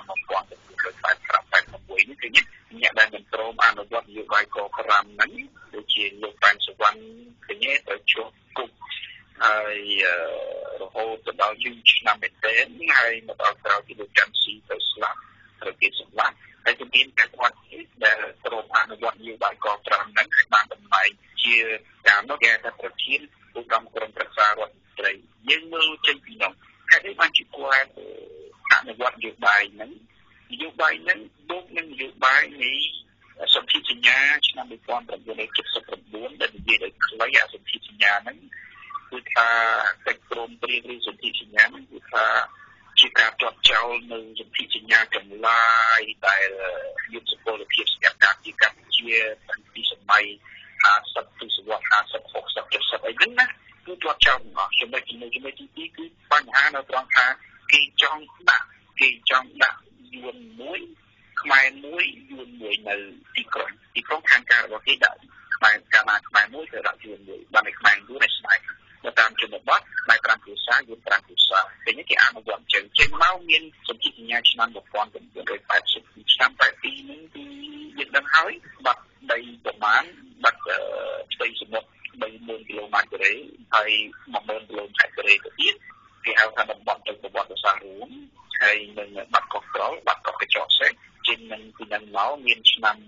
1985-86នេះគឺអ្នកដែលមិនព្រមអនុវត្តនយោបាយក5ហ្នឹងដូចជាលោកប៉ែនសុវណ្ណឃើញទេទៅជាប់គុកហើយរហូតទៅដល់យូរឆ្នាំមែនទែនហើយមកដល់ក្រោយពីលោកចាំស៊ីទៅស្លាប់ត្រូវគេសម្លាប់ហើយជំនាញតែគាត់ដែលព្រមអនុវត្តនយោបាយក5ហ្នឹងហើយបានតំណែងជាការនោះគេថាប្រធានឧត្តមក្រុមប្រឹក្សារដ្ឋមន្ត្រីយើងមើលចេញពីនោះហើយនេះបានជាគាត់អនុវត្តនយោបាយហ្នឹងបូកនឹងនយោបាយនៃសន្ធិសញ្ញាឆ្នាំ1979ដែលនិយាយដោយខ្លីសន្ធិសញ្ញាហ្នឹងគឺថាកិច្ចព្រមព្រៀងឬសន្ធិសញ្ញាហ្នឹងគឺថាជាការជាប់ចោលនៅសន្ធិសញ្ញាទាំងឡាយដែលយុទ្ធពលភាពស្កាត់ការពីកម្ពុជាតាំងពីសម័យ50ទសវត្សរ៍50 60 70អីហ្នឹងណាគឺជាប់ចោលមកចំណុចទី2គឺបញ្ហានៅត្រង់ថាគេចង់ដាក់យួនមួយខ្មែរមួយយួនមួយនៅទីក្រុងខាងការរបស់គេដាក់ខ្មែរមួយទៅដាក់យួនមួយបានតែខ្មែរយួនឯស្បែកទៅតាមជនបទខ្មែរ5ភាសាយួន5ភាសាពេលនេះគេអនុវត្តចេញមកមានសន្ធិសញ្ញាឆ្នាំ1980ឆ្នាំ82នេះគឺយើងដឹងហើយបាត់ដីប្រមាណបាត់ផ្ទៃសមុទ្រ30000គីឡូម៉ែត្រការ៉េហើយ10000គីឡូម៉ែត្រការ៉េទៅទៀតគេហៅថាតំបន់ទៅប្រវត្តិសាស្ត្ររួមហើយនឹងបាត់កោះក្រោលបាត់កោះកញ្ចក់សេះជាងនឹងពីនឹងមកមានឆ្នាំ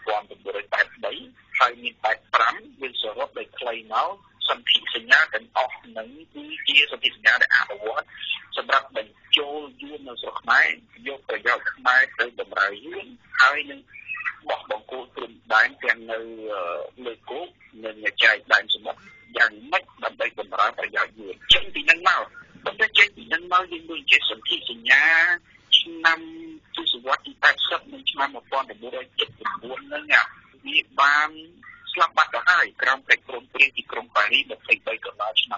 1983ហើយមាន85យើងសរុបដោយខ្លីមកសន្ធិសញ្ញាទាំងអស់នឹងគឺជាសន្ធិសញ្ញាដែលអនុវត្តសម្រាប់បញ្ចូលយួននៅស្រុកខ្មែរយកប្រយោជន៍ខ្មែរទៅបម្រើយួនហើយនឹងបោះបង្គោលព្រំដែនទាំងនៅលើគោកនិងចែកដែនសមុទ្រយ៉ាងម៉េចដើម្បីបម្រើប្រយោជន៍យួនចេញពីនឹងមកប៉ុន្តែចេញពីនឹងមកយើងមើលជាសន្ធិសញ្ញាឆ្នាំទសវត្សរ៍ទី80និងឆ្នាំ1979ហ្នឹងវាបានស្លាប់បាត់ទៅហើយក្រោមកិច្ចព្រមព្រៀងទីក្រុងប៉ារីស23ដុល្លារឆ្នាំ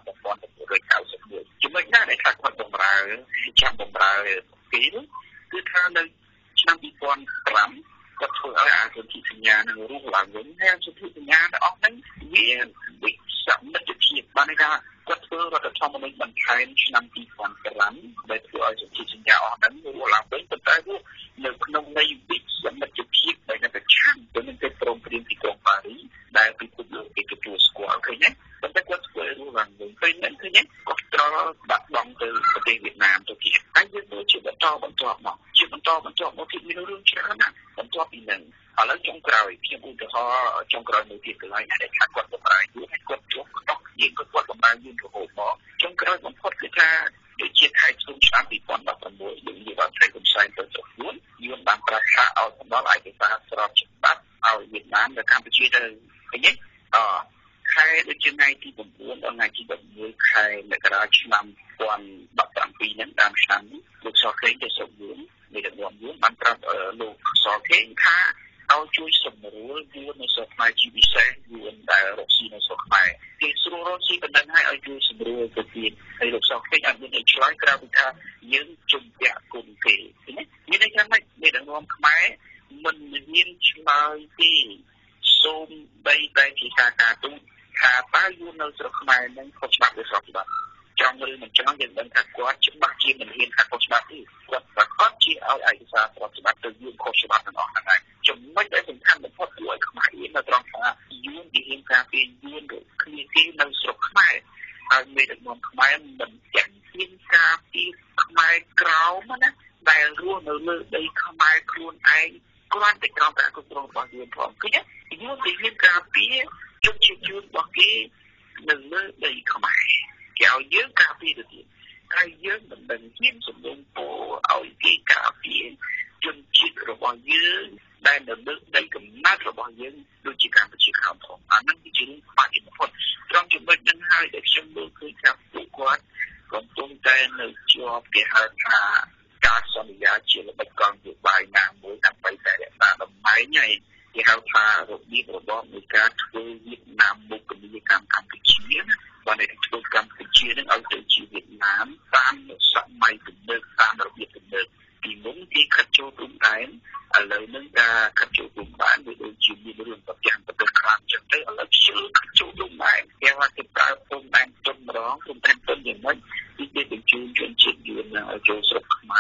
1991ចំណុចណាដែលថាគាត់បម្រើចាំបម្រើគេគឺថានៅឆ្នាំ2005គាត់ធ្វើឲ្យអាសន្ធិសញ្ញានឹងរស់ឡើងវិញហើយសន្ធិសញ្ញាទាំងអស់ហ្នឹងវាវិសមិទ្ធភាពបានន័យថាគាត់ធ្វើរដ្ឋធម្មនុញ្ញបន្ថែមឆ្នាំ2005ដែលធ្វើឲ្យសន្ធិសញ្ញាអស់ហ្នឹងរស់ឡើងវិញប៉ុន្តែនៅក្នុងន័យវិសមិទ្ធភាពដែលនៅប្រឆាំងទៅនឹងកិច្ចព្រមព្រៀងទីក្រុងប៉ារីសដែលពិភពលោកគេទទួលស្គាល់ឃើញទេប៉ុន្តែគាត់ធ្វើរស់ឡើងវិញពេលហ្នឹងឃើញទេគាត់ត្រូវបាត់បង់ទៅប្រទេសវៀតណាមទៅទៀតហើយយើងមើលជាបន្តមកទៀតមានរឿងច្រើនណាស់បន្ទាប់ពីហ្នឹងឥឡូវចុងក្រោយខ្ញុំឧទាហរណ៍ចុងក្រោយមួយទៀតកន្លែងដែលថាគាត់បម្រើយួនហើយគាត់ជាប់ខ្នោះយើងក៏គាត់បម្រើយួនរហូតមកចុងក្រោយបំផុតគឺថាដូចជាខែធ្នូឆ្នាំ2016យើងនិយាយabout ត្រីកំសែងទៅស្រុកយួនបានប្រកាសឲ្យផ្ដល់ឯកសារស្របច្បាប់ឲ្យវៀតណាមនៅកម្ពុជាទៅឃើញទេខែដូចជាថ្ងៃទី9ដល់ថ្ងៃទី11ខែមករាឆ្នាំ2017ហ្នឹងដើមឆ្នាំនេះលោកសខេងទៅស្រុកយួនមេដឹកនាំយួនបានប្រាប់លោកសខេងថាឲ្យជួយសម្រួលយួននៅស្រុកខ្មែរជាពិសេសយួនដែលរកស៊ីនៅស្រុកខ្មែរគេស្រួលរកស៊ីប៉ុណ្ណឹងហើយឲ្យជួយសម្រួលទៅទៀតហើយលោកសខេងអត់មានអីឆ្លើយក្រៅពីថាយើងជំពាក់គុណគេឃើញទេមានន័យថាម៉េចមេដឹកនាំខ្មែរមិនមានឆ្លើយទេសូមបីតែជាការទូតថាតើយួននៅស្រុកខ្មែរនឹងខុសច្បាប់ឬស្របច្បាប់trong người mình cho những đơn đặt quá chứng bắt chi mình hiện các con số thì quật và có chi ở ai ra có số bắt từ dương con số bắt nó là này chúng mới để mình tham được phát tuổi không phải là trong cả dương thì hiện ra thì dương được khi cái năng suất mai ở người được mong mai mình chẳng hiện ra thì mai cao mà nè đại luôn ở đây không mai luôn ai quan để cao cả con số bao nhiêu phòng cái nhất dương thì hiện ra thì trong chiều bao cái mình nơi đây không mai kéo dưỡng cà phê được gì cái dưỡng mình đừng kiếm dùng đồng bộ ở cái cà phê chân chiết rồi bao nhiêu đây là nước đây cũng nát rồi bao nhiêu đôi chỉ cảm chỉ không thôi năng cái chuyện phải một phần trong trường hợp nhân hai để xem được cái cà phê quán còn tung tay nơi cho cái hai thà cả son giá chỉ là bất còn được vài ngàn mỗi năm bảy tại là đồng máy này thì hai thà rồi đi rồi đó người ta thuê Việt Nam một cái gì cảm cái chuyện và này chúng cảm cái chia đến ở từ chỉ Việt Nam tam một sẵn mai từng nước tam đặc biệt từng nước thì muốn cái khách châu trung đại ở lời nâng ra khách châu trung đại với đôi chiều như đường tập trạng tập được làm cho tới ở lớp sữa khách châu trung đại theo hai cái ta không đang tuân đó không đang tuân gì mấy thì cái tình chuyên chuyện chuyện ở châu sộc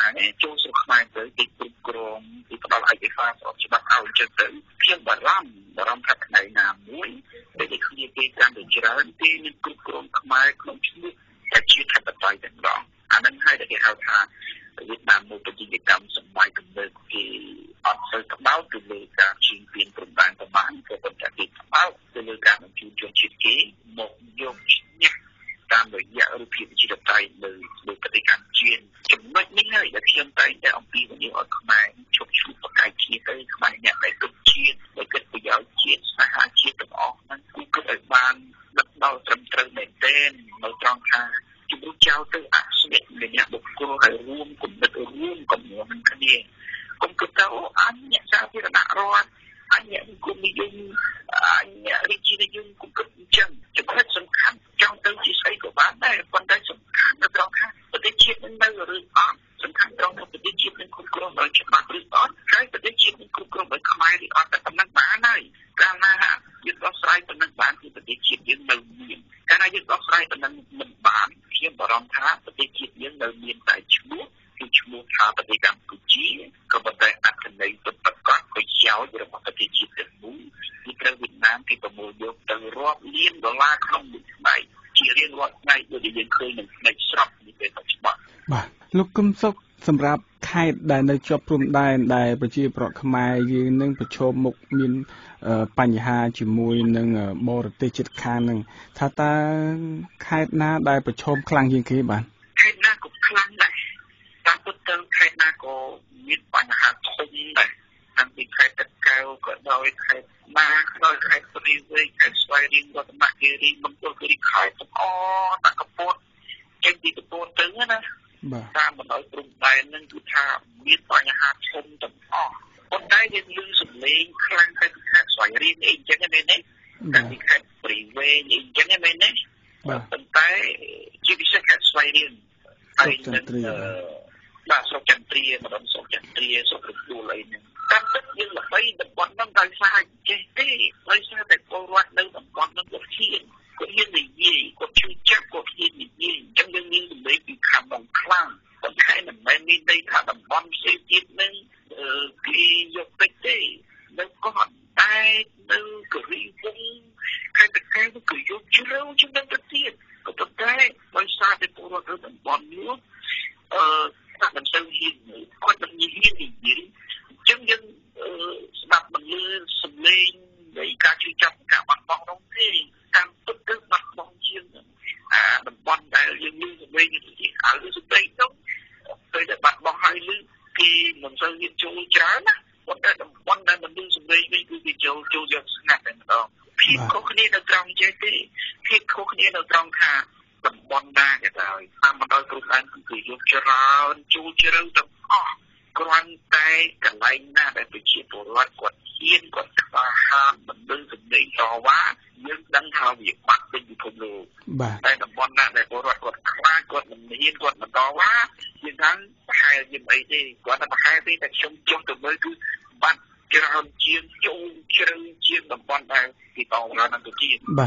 mai tới cái cục cồn thì có lại cái pha ở chỉ bắt ao cho tới phiên bà ram thật này là muối để khi cáiการđược chỉ ra thì những cục cồn mai không chịuแต่ชีวิตถัดไปแต่รองอันนั้นให้ได้เขาทาเวียดนามมีกิจกรรมสมัยกันเลยที่ออกสื่อกับเบ้าคือเลยการชิงเปลี่ยนปรุงแต่งประมาณก็เป็นการติดกับเบ้าคือเลยการมันจูนจนชิดเก๋หมกโยกเนี่ยตามโดยยารูปพิมพ์จิตใจเลยปฏิการเชียนจำนวนไม่ง่ายแต่เทียมไปแต่องค์ปีวันนี้ออกมาชกชูประกายเชียนเลยขมายเนี่ยในตุ่มเชียนในเกิดประโยชน์เชียนสหาเชียนต่างออกนั้นกูเกิดบานรับเราจำเตรเมนเต้นเราจองทางchúng tôi trao tới áp suất để nhận được cơ hộiរួមcùng đượcរួមcùng nhiều mình cái gì cũng cứ tao anh nhận ra thì là đã rồi anh nhận cùng đi dùng anh đi chi đi dùng cũng cực chân chúng hết sân khăn trong tương chỉ xây của bạn đây còn đây sân khăn là trong khăn và cái chiếc đến đây rồi on sân khăn trong đó cái chiếc đến cùng cơ hội cho bạn rồi on cái cái chiếc đến cùng cơ hội không ai đi on tại tầm năng bán này càng là những có sai tầm năng bán thì cái chiếc đến đầu miền cái này những có sai tầm năng mình bán khi mà rong tháประเทศจีนยังនៅមានតែឈ្មោះគឺឈ្មោះថាប្រទេសកម្ពុជាក៏ប៉ុន្តែអត្ថន័យពិតប្រាកដក៏ចោលរបស់ប្រទេសជាតិទាំងមូលគឺត្រូវវៀតណាមគេប្រមូលយកទៅរាប់លានដុល្លារក្នុងមួយថ្ងៃជារៀងរាល់ថ្ងៃដូចយើងឃើញនឹងផ្នែកស្រុកនេះពេលបច្ចុប្បន្នបាទលោកគឹមសុខសម្រាប់ខេត្តដែលនៅជាប់ព្រំដែនដែលប្រជាប្រដ្ឋខ្មែរយើងនឹងប្រឈមមុខមានបញ្ហាជាមួយនឹងបរទេសជិតខាងនឹងថាតើខេត្តណាដែលប្រឈមខ្លាំងជាងគេបាទខេត្តណាក៏ខ្លាំងដែរតាមពិតទៅខេត្តណាក៏មានបញ្ហាធំដែរតាំងពីខេត្តតាកែវក៏ដោយខេត្តណាក៏ដោយខេត្តព្រៃវែងខេត្តស្វាយរៀងរតនគិរីមណ្ឌលគិរីខេត្តទាំងអស់តាកពតចេញពីកពតទៅណាតាមបណ្ដោយព្រំដែននឹងគឺថាមានបញ្ហាធំទាំងអស់ប៉ុន្តែយើងឮសំឡេងខ្លាំងទៅខេត្តស្វាយរៀងអីចឹងមែនទេតែពីខេត្តព្រៃវែងអីចឹងមែនទេប៉ុន្តែជាពិសេសខេត្តស្វាយរៀងហើយនឹងបាទស្រុកចន្ទ្រាម្ដងស្រុកចន្ទ្រាស្រុករទួលអីហ្នឹងតាមពិតយើងល្បីតំបន់ហ្នឹងដោយសារចេះទេដោយសារតែពលរដ្ឋនៅតំបន់ហ្នឹងគាត់ហ៊ាននិយាយគាត់ជួយចាប់គាត់ហ៊ាននិយាយអញ្ចឹងយើងមានសម្លេងពីខាងបងខ្លាំងប៉ុន្តែមិនមែនមានន័យថាតំបន់ផ្សេងទៀតហ្នឹងគេយកពេកទេនៅគាត់តែនៅកូរីវងខេត្តតាកែវគឺយកជ្រៅជាងនឹងទៅទៀតក៏ប៉ុន្តែដោយសារតែពលរដ្ឋនៅតំបន់នេះថាមិនសូវហ៊ានគាត់មិនហ៊ាននិយាយអញ្ចឹងយើងស្ដាប់មិនលឺសម្លេងនៃការជួយចាប់ការបាត់បង់នោះទេតាមពិតគឺបាត់បង់ជាងតំបន់ដែលយើងលឺសម្លេងនេះឲ្យសម្លេងនោះពេលដែលបាត់បង់ហើយលឺគេមិនសូវហ៊ានចូលច្រើនណាប៉ុន្តែតំបន់ដែលមិនលឺសម្លេងវិញគឺគេចូលយកស្ងាត់តែម្ដងភាពខុសគ្នានៅត្រង់ចេះទេភាពខុសគ្នានៅត្រង់ថាតំបន់ណាក៏ដោយតាមបណ្ដោយព្រំដែនគឺយកច្រើនចូលជ្រៅទាំងអស់គ្រាន់តែកន្លែងណាដែលប្រជាពលរដ្ឋគាត់ហ៊ានគាត់ខ្វះហាមមិនដឹងសម្លេងតវ៉ាយើងដឹងថាវាបាត់ពេញពិភពលោកតែតំបន់ណាដែលពលរដ្ឋគាត់ខ្វះគាត់មិនហ៊ានគាត់មិនតវ៉ាយើងថាប្រហែលជាអីទេគាត់តែប្រហែលទេតែខ្ញុំចង់ទៅមើលគឺបាត់ច្រើនជាងចូលជ្រៅជាងតំបន់ដែលគេតវ៉ានៅទៅទៀតបាទ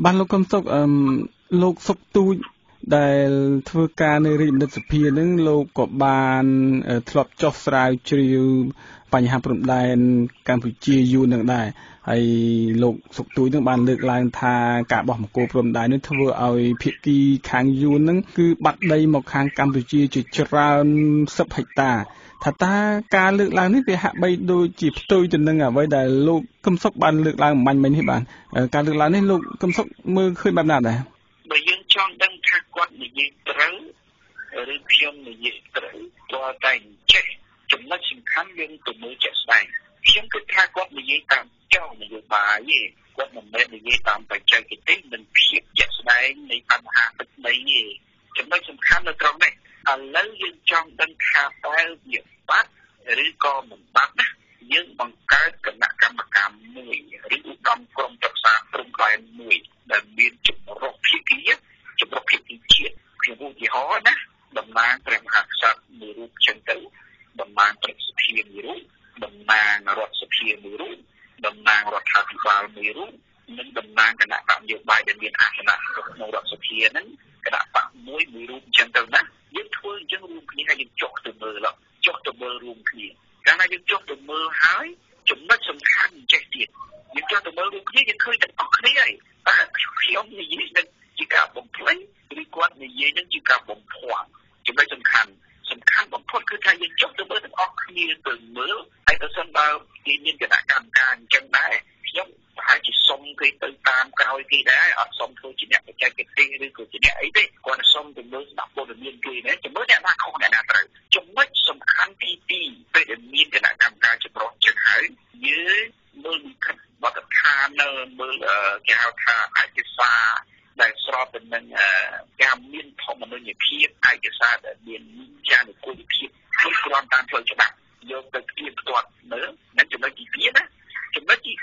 បានលោកកឹមសុខលោកសុកទូចដែលធ្វើការនៅរាជបណ្ឌិតសភានឹងលោកក៏បានធ្លាប់ចុះស្រាវជ្រាវបញ្ហាព្រំដែនកម្ពុជាយូរនឹងដែរហើយលោកសុកទូចនឹងបានលើកឡើងថាការបោះបង្គោលព្រំដែននេះធ្វើឲ្យភាគីខាងយួននឹងគឺបាត់ដីមកខាងកម្ពុជាជាច្រើន10ហិកតាថាតើការលើកឡើងនេះវាហាក់បីដូចជាផ្ទុយទៅនឹងអ្វីដែលលោកកឹមសុខបានលើកឡើងមិញនេះបានការលើកឡើងនេះលោកកឹមសុខមើលឃើញបែបណាដែរបើយើងចង់ដឹងថាគាត់និយាយត្រូវឬខ្ញុំនិយាយត្រូវគាត់តែចេះចំណុចសំខាន់យើងទៅមើលជាក់ស្ដែងខ្ញុំគិតថាគាត់និយាយតាមចោលនយោបាយទេគាត់មិនមែននិយាយតាមបច្ចេកទេសនិងភាពជាក់ស្ដែងនៃបញ្ហាទឹកដីទេចំណុចសំខាន់នៅត្រង់នេះឥឡូវយើងចង់ដឹងថាតើវាបាត់ឬក៏មិនបាត់ណាយើងបង្កើតគណៈកម្មការមួយឬឧត្តមក្រុមប្រឹក្សាព្រំដែនមួយដែលមានចម្រុះភាគីជាតិខ្ញុំឧទាហរណ៍ណាតំណាងព្រះមហាក្សត្រមួយរូបចឹងទៅតំណាងព្រឹទ្ធសភាមួយរូបតំណាងរដ្ឋសភាមួយរូបតំណាងរដ្ឋាភិបាលមួយរូបនិងតំណាងគណៈបកនយោបាយដែលមានអាសនៈក្នុងរដ្ឋសភាហ្នឹងគណៈបកមួយរូបចឹងទៅណាយើងធ្វើអញ្ចឹងរួមគ្នាហើយយើងចុះទៅមើលរួមគ្នាកាលណាយើងចុះទៅមើលហើយចំណុចសំខាន់ចេះទៀតយើងចុះទៅមើលរួមគ្នាយើងឃើញទាំងអស់គ្នាហើយតែខ្ញុំនិយាយនឹងជាការបំភ្លេចឬគាត់និយាយនឹងជាការបំភ័ន្តចំណុចសំខាន់បំផុតគឺថាយើងចុះទៅមើលទាំងអស់គ្នាទៅមើលហើយបើសិនបើគេមានគណៈកម្មការអញ្ចឹងដែរខ្ញុំប្រហែលជាសុំគេទៅតាមក្រោយគេដែរអត់សុំធ្វើជាអ្នកបច្ចេកទេសឬក៏ជាអ្នកអីទេគាត់សុំទៅមើលស្ដាប់ព័ត៌មានគេណាចាំមើលអ្នកណាខុសអ្នកណាត្រូវចំណុចសំខាន់ទី2ពេលដែលមានគណៈកម្មការចម្រុះចឹងហើយយើងមើលលិខិតបទដ្ឋានមើលគេហៅថាឯកសារដែលស្របទៅនឹងការមានធម្មនុញ្ញភាពឯកសារដែលមានជានុគមភាពគ្រប់គ្រាន់តាមផ្លូវច្បាប់យកទៅផ្ទាត់មើលនិងចំណុចទី2ណាចំណុចទី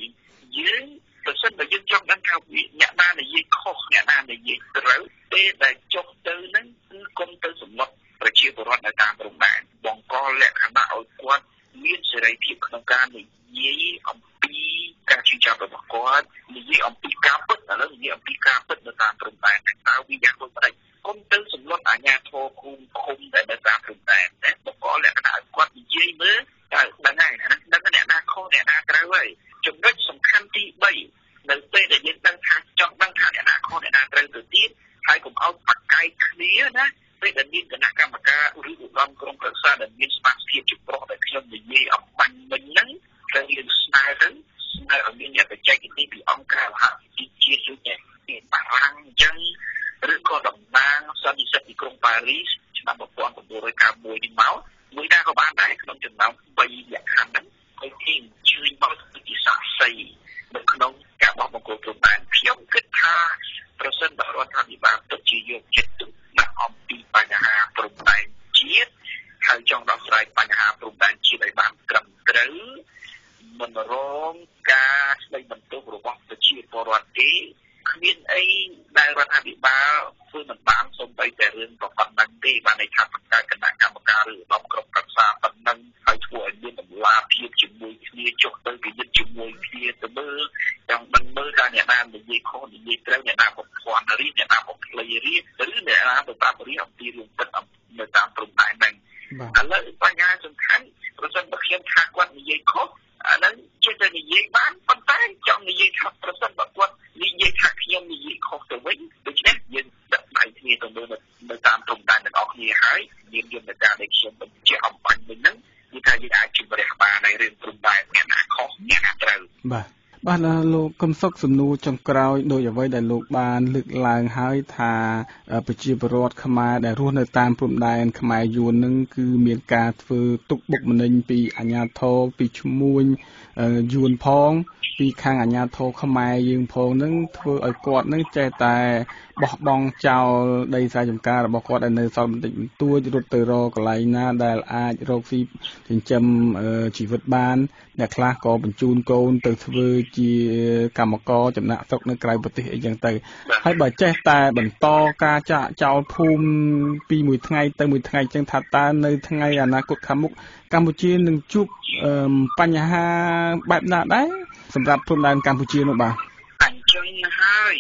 3យើងប្រសិនបើយើងចង់ដឹងថាអ្នកណានិយាយខុសអ្នកណានិយាយត្រូវពេលដែលចុះទៅនឹងគឺគុំទៅសម្លុតប្រជាពលរដ្ឋនៅតាមព្រំដែនបង្កលក្ខណៈឲ្យគាត់មានសេរីភាពក្នុងការនិយាយអំពីការជឿចាប់របស់គាត់និយាយអំពីការពិតឥឡូវនិយាយអំពីការពិតនៅតាមព្រំដែនតើវាយ៉ាងដូចម្ដេចគុំទៅសម្លុតអាជ្ញាធរឃុំដែលនៅតាមព្រំដែនណាបង្កលក្ខណៈឲ្យគាត់និយាយមើលតើដឹងហើយណាដឹងអ្នកណាខុសអ្នកណាត្រូវហើយចំណុចសំខាន់ទី3នៅពេលដែលយើងដឹងថាចង់ដឹងថាអ្នកណាខុសអ្នកណាត្រូវទៅទៀតហើយកុំឲ្យបាក់កាយគ្នាណាពេលដែលមានគណៈកម្មការឬឧត្តមក្រុមប្រឹក្សាដែលមានសមាជិកចម្រុះដែលខ្ញុំនិយាយអំបញ្ញមិញហ្នឹងគឺយើងស្នើឲ្យមានអ្នកបច្ចេកទេសពីអង្គការសហជីវជាតិដូចជាបារាំងអញ្ចឹងឬក៏តំណាងសន្និសីទទីក្រុងប៉ារីសឆ្នាំ1991នេះមកមួយណាក៏បានដែរក្នុងចំណោម3លក្ខខណ្ឌហ្នឹងហើយគេអញ្ជើញមកជាសាក្សីនៅក្នុងការបោះបង្គោលព្រំដែនខ្ញុំគិតថាប្រសិនបើរដ្ឋាភិបាលពិតជាយកចិត្តទុកដាក់អំពីបញ្ហាព្រំដែនជាតិហើយចង់ដោះស្រាយបញ្ហាព្រំដែនជាតិឲ្យបានត្រឹមត្រូវមិនរងការស្ដីបន្ទោសរបស់ប្រជាពលរដ្ឋទេគ្មានអីដែលរដ្ឋាភិបាលធ្វើមិនបានសូម្បីតែរឿងប៉ុណ្ណឹងទេបានន័យថាបង្កើតគណៈកម្មការឬឧត្តមក្រុមប្រឹក្សាប៉ុណ្ណឹងហើយធ្វើឲ្យមានតម្លាភាពជាមួយគ្នាចុះទៅពិនិត្យជាមួយគ្នាទៅមើលចង់ដឹងមើលថាអ្នកណានិយាយខុសនិយាយត្រូវអ្នកណាបំភាន់រីអ្នកណាបំភ្លៃរីឬអ្នកណាទៅតាមរីអំពីរឿងពិតនៅតាមព្រំដែនហ្នឹងឥឡូវបញ្ហាសំខាន់ប្រសិនបើខ្ញុំថាគាត់និយាយខុសអាហ្នឹងជាតែនិយាយបានប៉ុន្តែចង់និយាយថាប្រសិនបើគាត់និយាយថាខ្ញុំនិយាយខុសទៅវិញដូច្នេះយើងដាក់ដៃគ្នាទៅមើលនៅតាមព្រំដែនទាំងអស់គ្នាហើយមានយន្តការដែលខ្ញុំបញ្ជាក់អំបញ្ញវិញហ្នឹងគឺថាយើងអាចជំរះបានในរឿងព្រំដែនអ្នកណាខុសអ្នកណាត្រូវបាទលោកកឹមសុខសំណួរចុងក្រោយដោយអ្វីដែលលោកបានលើកឡើងហើយថាប្រជាពលរដ្ឋខ្មែរដែលរស់នៅតាមព្រំដែនខ្មែរយួននឹងគឺមានការធ្វើទុកបុកម្នេញពីអាជ្ញាធរពីឈ្មួញយួនផងពីខាងអាជ្ញាធរខ្មែរយើងផងនឹងធ្វើឲ្យគាត់នឹងចេះតែបោះបង់ចោលដីស្រែចម្ការរបស់គាត់ដែលនៅសល់បន្តិចបន្តួចរត់ទៅរកកន្លែងណាដែលអាចរកស៊ីចិញ្ចឹមជីវិតបានអ្នកខ្លះក៏បញ្ជូនកូនទៅធ្វើជាកម្មករចំណាក់ស្រុកនៅក្រៅប្រទេសអីចឹងទៅហើយបើចេះតែបន្តការចាក់ចោលភូមិពីមួយថ្ងៃទៅមួយថ្ងៃចឹងថាតើនៅថ្ងៃអនាគតខាងមុខកម្ពុជានឹងជួបបញ្ហាបែបណាដែរសម្រាប់ព្រំដែនកម្ពុជានោះបាទអញ្ចឹងហើយ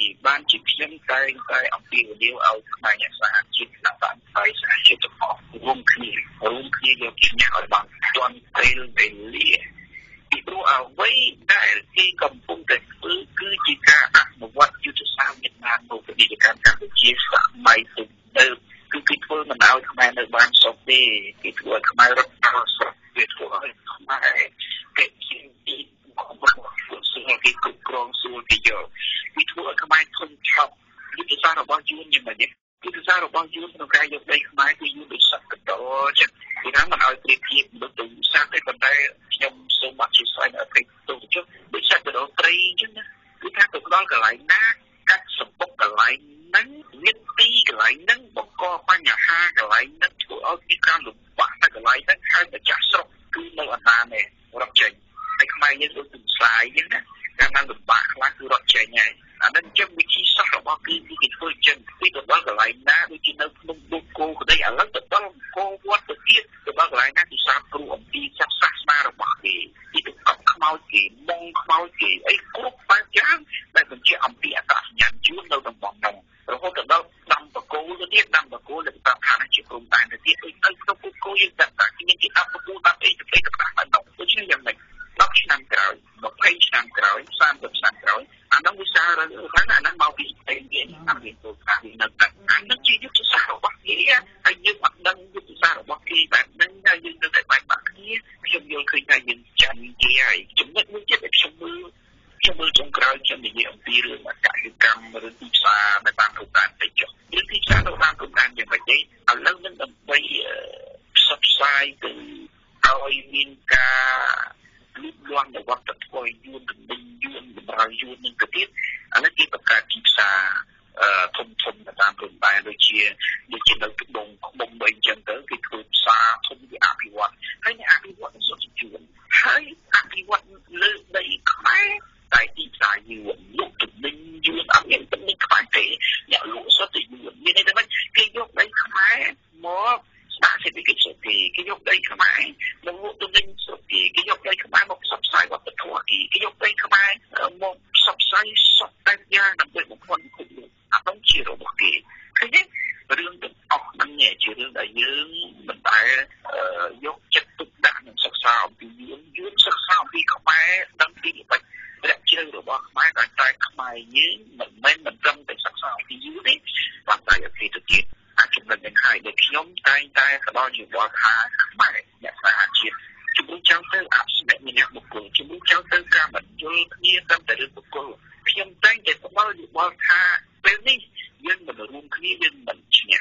បានជាខ្ញុំតែអំពីវលាវឲ្យផ្នែកសហជីពនិងបានផ្នែកសហជីពរបស់រួមគ្នាយកឈ្នះឲ្យបានទាន់ពេលវេលាពីព្រោះអ្វីដែលគេកំពុងតែធ្វើគឺជាការអនុវត្តយុទ្ធសាស្ត្រវៀតណាមនៅពាណិជ្ជកម្មកម្ពុជាសម័យទំនើបគឺគេធ្វើមិនឲ្យខ្មែរនៅបានសុខទេគេធ្វើឲ្យខ្មែររត់ដល់សុខគេធ្វើឲ្យខ្មែរគេជាទីគេគ្រប់គ្រងសួរគេយកគេធ្វើឲ្យខ្មែរធន់ឆប់យុទ្ធសាស្ត្ររបស់យួនយ៉ាងម៉េចយុទ្ធសាស្ត្ររបស់យួនក្នុងការយកដីខ្មែរគឺយួនដូចសត្វកដោចឹងគេថាមិនឲ្យប្រៀបធៀបដូចទៅសាស្ត្រទេប៉ុន្តែខ្ញុំសូមអធិស្ឋានអភិទូទៅចុះដូចសត្វកដោព្រៃចឹងណាគឺថាទៅដល់កន្លែងណាកាត់សម្បុកកន្លែងហ្នឹងមានទីកន្លែងហ្នឹងបង្កបញ្ហាកន្លែងហ្នឹងធ្វើឲ្យមានការលំបាកនៅកន្លែងហ្នឹងហើយម្ចាស់ស្រុកគឺនៅអណ្ដានរត់ចេញហើយខ្មែរយើងដូចទៅស្លាយចឹងណាកាលណាលំបាកខ្លះគឺរត់ចេញហើយអានឹងចឹងវិធីសាស្ត្ររបស់គេធ្វើចឹងពីទៅដល់កន្លែងណាដូចជានៅក្នុងបុកគោក្តីឥឡូវទៅដល់គោវត្តទៅទៀតទៅដល់កន្លែងណាគឺសាស្ត្រគ្រូអំពីសាសនារបស់គេទីទៅកប់ខ្មោចគេម៉ងខ្មោចគេអីគ្រប់បែបយ៉ាងដែលបញ្ជាក់អំពីអត្តសញ្ញាណជួននៅតំបន់នោះរហូតដល់ដាំបកគោទៅទៀតដាំបកគោដែលតាមឋានជាក្រុមតែទៅទៀតនៅក្នុងបុកគោយើងតែមានគេដាំបកគោដាំអីទៅទៅតាមនោះដូច្នេះយ៉ាងម៉េច10ឆ្នាំក្រោយ20ឆ្នាំក្រោយ30ឆ្នាំក្រោយអានោះវិសារអានោះមកពីពេលនេះអាមានទូខាងនៅតែអានោះជាយុទ្ធសាស្ត្ររបស់គេហើយយើងអត់ដឹងយុទ្ធសាស្ត្ររបស់គេបែបហ្នឹងហើយយើងនៅតែបែបបាក់គ្នាខ្ញុំយល់ឃើញថាយើងចាញ់គេហើយចំណុចមួយទៀតដែលខ្ញុំមើលចុងក្រោយខ្ញុំនិយាយអំពីរឿងអកកម្មឬទីផ្សារនៅតាមព្រំដែនទៅចុះរឿងទីផ្សារនៅតាមព្រំដែនយ៉ាងម៉េចទេឥឡូវនឹងដើម្បីផ្សព្វផ្សាយទៅឲ្យមានការលូតលាស់នៅវត្តធម៌យួនទំនិញយួនបម្រើយួននឹងទៅទៀតអានេះគេបង្កើតទីផ្សារធំនៅតាមព្រំដែនដូចជានៅត្បូងខ្មុំអីចឹងទៅគេធ្វើផ្សារធំវាអភិវឌ្ឍហើយអ្នកអភិវឌ្ឍនឹងសុទ្ធជាយួនហើយអភិវឌ្ឍលើដីខ្មែរតែទីផ្សារយួនលក់ទំនិញយួនអត់មានទំនិញខ្មែរទេអ្នកលក់សុទ្ធតែយួនមានន័យថាម៉េចគេយកដីខ្មែរមកស្ដារសេដ្ឋកិច្ចស្រុកគេយកដីខ្មែរមកលក់ទំនិញស្រុកគេយកដីខ្មែរមកផ្សព្វផ្សាយវប្បធម៌គេយកដីខ្មែរមកផ្សព្វផ្សាយសពតែយ៉ាងដើម្បីបំផុតពិភពលោកអានោះជារបស់គេឃើញទេរឿងទាំងអស់ហ្នឹងជារឿងដែលយើងមិនដែលយកចិត្តទុកដាក់នឹងសិក្សាអំពីយួនសិក្សាអំពីខ្មែរដឹងពីល្បិចប្រាក់ជ្រៅរបស់ខ្មែរតែខ្មែរយើងមិនមែនត្រឹមតែសិក្សាអំពីយួនទេប៉ុន្តែអំពីទៅទៀតអាចចំណុចនេះហើយដែលខ្ញុំតែងតែផ្ដល់យោបល់ថាខ្មែរអ្នកសហជីពជំរុញចង់ទៅអភិបាលម្នាក់បុគ្គលជំរុញចង់ទៅការបញ្យល់គ្នាតាមតែរឿងបុគ្គលខ្ញុំតែងតែផ្ដល់យោបល់ថាពេលនេះយើងមិនរួមគ្នាយើងមិនឈ្នះ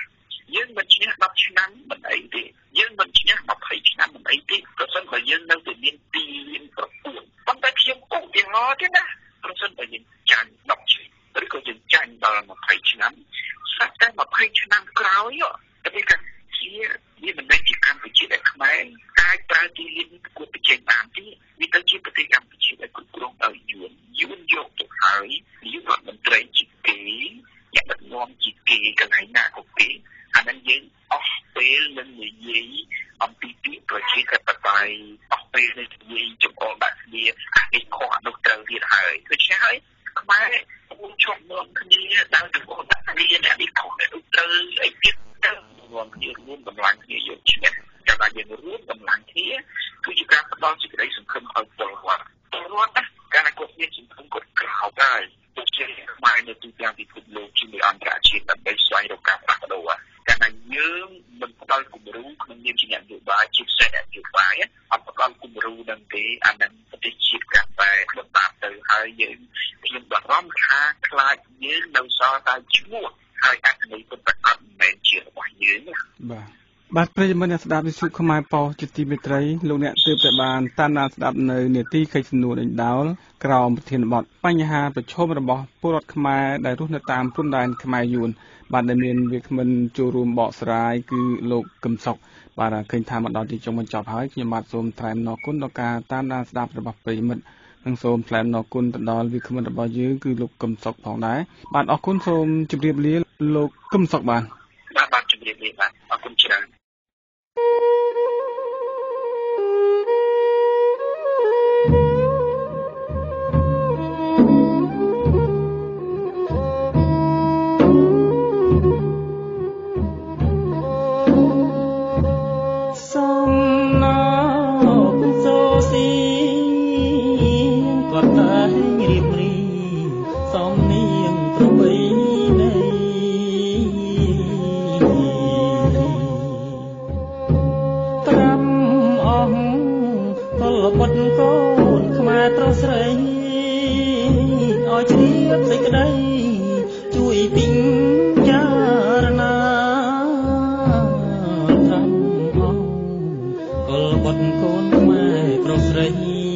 10ឆ្នាំមិនអីទេយើងមិនឈ្នះ20ឆ្នាំមិនអីទេប្រសិនបើយើងនៅតែមានទីលានប្រកួតប៉ុន្តែខ្ញុំឧទាហរណ៍ទេណាប្រសិនបើយើងចាញ់10ឆ្នាំឬក៏យើងចាញ់ដល់20ឆ្នាំស្រាប់តែ20ឆ្នាំក្រោយទៅគេថាវាមិនមែនជាកម្ពុជាដែលខ្មែរអាចប្រើទីលានប្រកួតប្រជែងបានទេវាទៅជាប្រទេសកម្ពុជាដែលគ្រប់គ្រងដោយយួនយកទៅហើយយុវរដ្ឋមន្ត្រីជាគេអ្នកដឹកនាំជាគេកន្លែងណាក៏គេអានឹងយើងអស់ពេលនឹងនិយាយអំពីពាក្យប្រជាធិបតេយ្យអស់ពេលនឹងនិយាយចំអល់ដាក់គ្នាអានេះខុសអានោះត្រូវទៀតហើយដូច្នេះហើយខ្មែរពួកជាប់នាំគ្នាដល់ចំអល់ដាក់គ្នាអ្នកនេះខុសអ្នកនោះត្រូវអីទៀតរួមគ្នារួមកម្លាំងគ្នាយកឈ្នះកាលណាយើងរួមកម្លាំងគ្នាគឺជាការផ្ដល់សេចក្តីសង្ឃឹមឲ្យពលរដ្ឋណាកាលណាគាត់មានសង្ឃឹមគាត់ក្រោកហើយពួកជាខ្មែរនៅទូទាំងពិភពលោកជាមួយអន្តរជាតិដើម្បីស្វែងរកការផ្លាស់ប្ដូរកាលណាយើងមិនផ្ដល់គំរូក្នុងនាមជាអ្នកនយោបាយជាពិសេសអ្នកនយោបាយអត់ផ្ដល់គំរូនឹងទេអានឹងប្រទេសជាតិកាន់តែលំបាកទៅហើយយើងខ្ញុំបារម្ភថាខ្លាចយើងនៅសល់តែឈ្មោះហើយអត្ថន័យពិតប្រាកដមិនមែនជារបស់យើងណាបាទប្រិយមិត្តអ្នកស្ដាប់វិទ្យុខ្មែរប៉ុស្តិ៍ជាទីមេត្រីលោកអ្នកទើបតែបានតាមដានស្ដាប់នៅនេតិកិច្ចសំណួរដេញដោលក្រោមប្រធានបទបញ្ហាប្រឈមរបស់ពលរដ្ឋខ្មែរដែលរស់នៅតាមព្រំដែនខ្មែរយួនបាទដែលមានវាគ្មិនចូលរួមបកស្រាយគឺលោកកឹមសុខបាទឃើញថាមកដល់ទីចុងបញ្ចប់ហើយខ្ញុំបាទសូមថ្លែងអរគុណដល់ការតាមដានស្ដាប់របស់ប្រិយមិត្តនិងសូមថ្លែងអរគុណទៅដល់វាគ្មិនរបស់យើងគឺលោកកឹមសុខផងដែរបាទអរគុណសូមជម្រាបលាលោកកឹមសុខបាទជម្រាបលាបាទអរគុណច្រើនរៀបរីសំនៀងប្រពៃណី5អង្គកុលបុត្រកូនខ្មែរប្រុសស្រីឲ្យជ្រាបសេចក្តីជួយពិចារណា5អង្គកុលបុត្រកូនខ្មែរប្រុសស្រី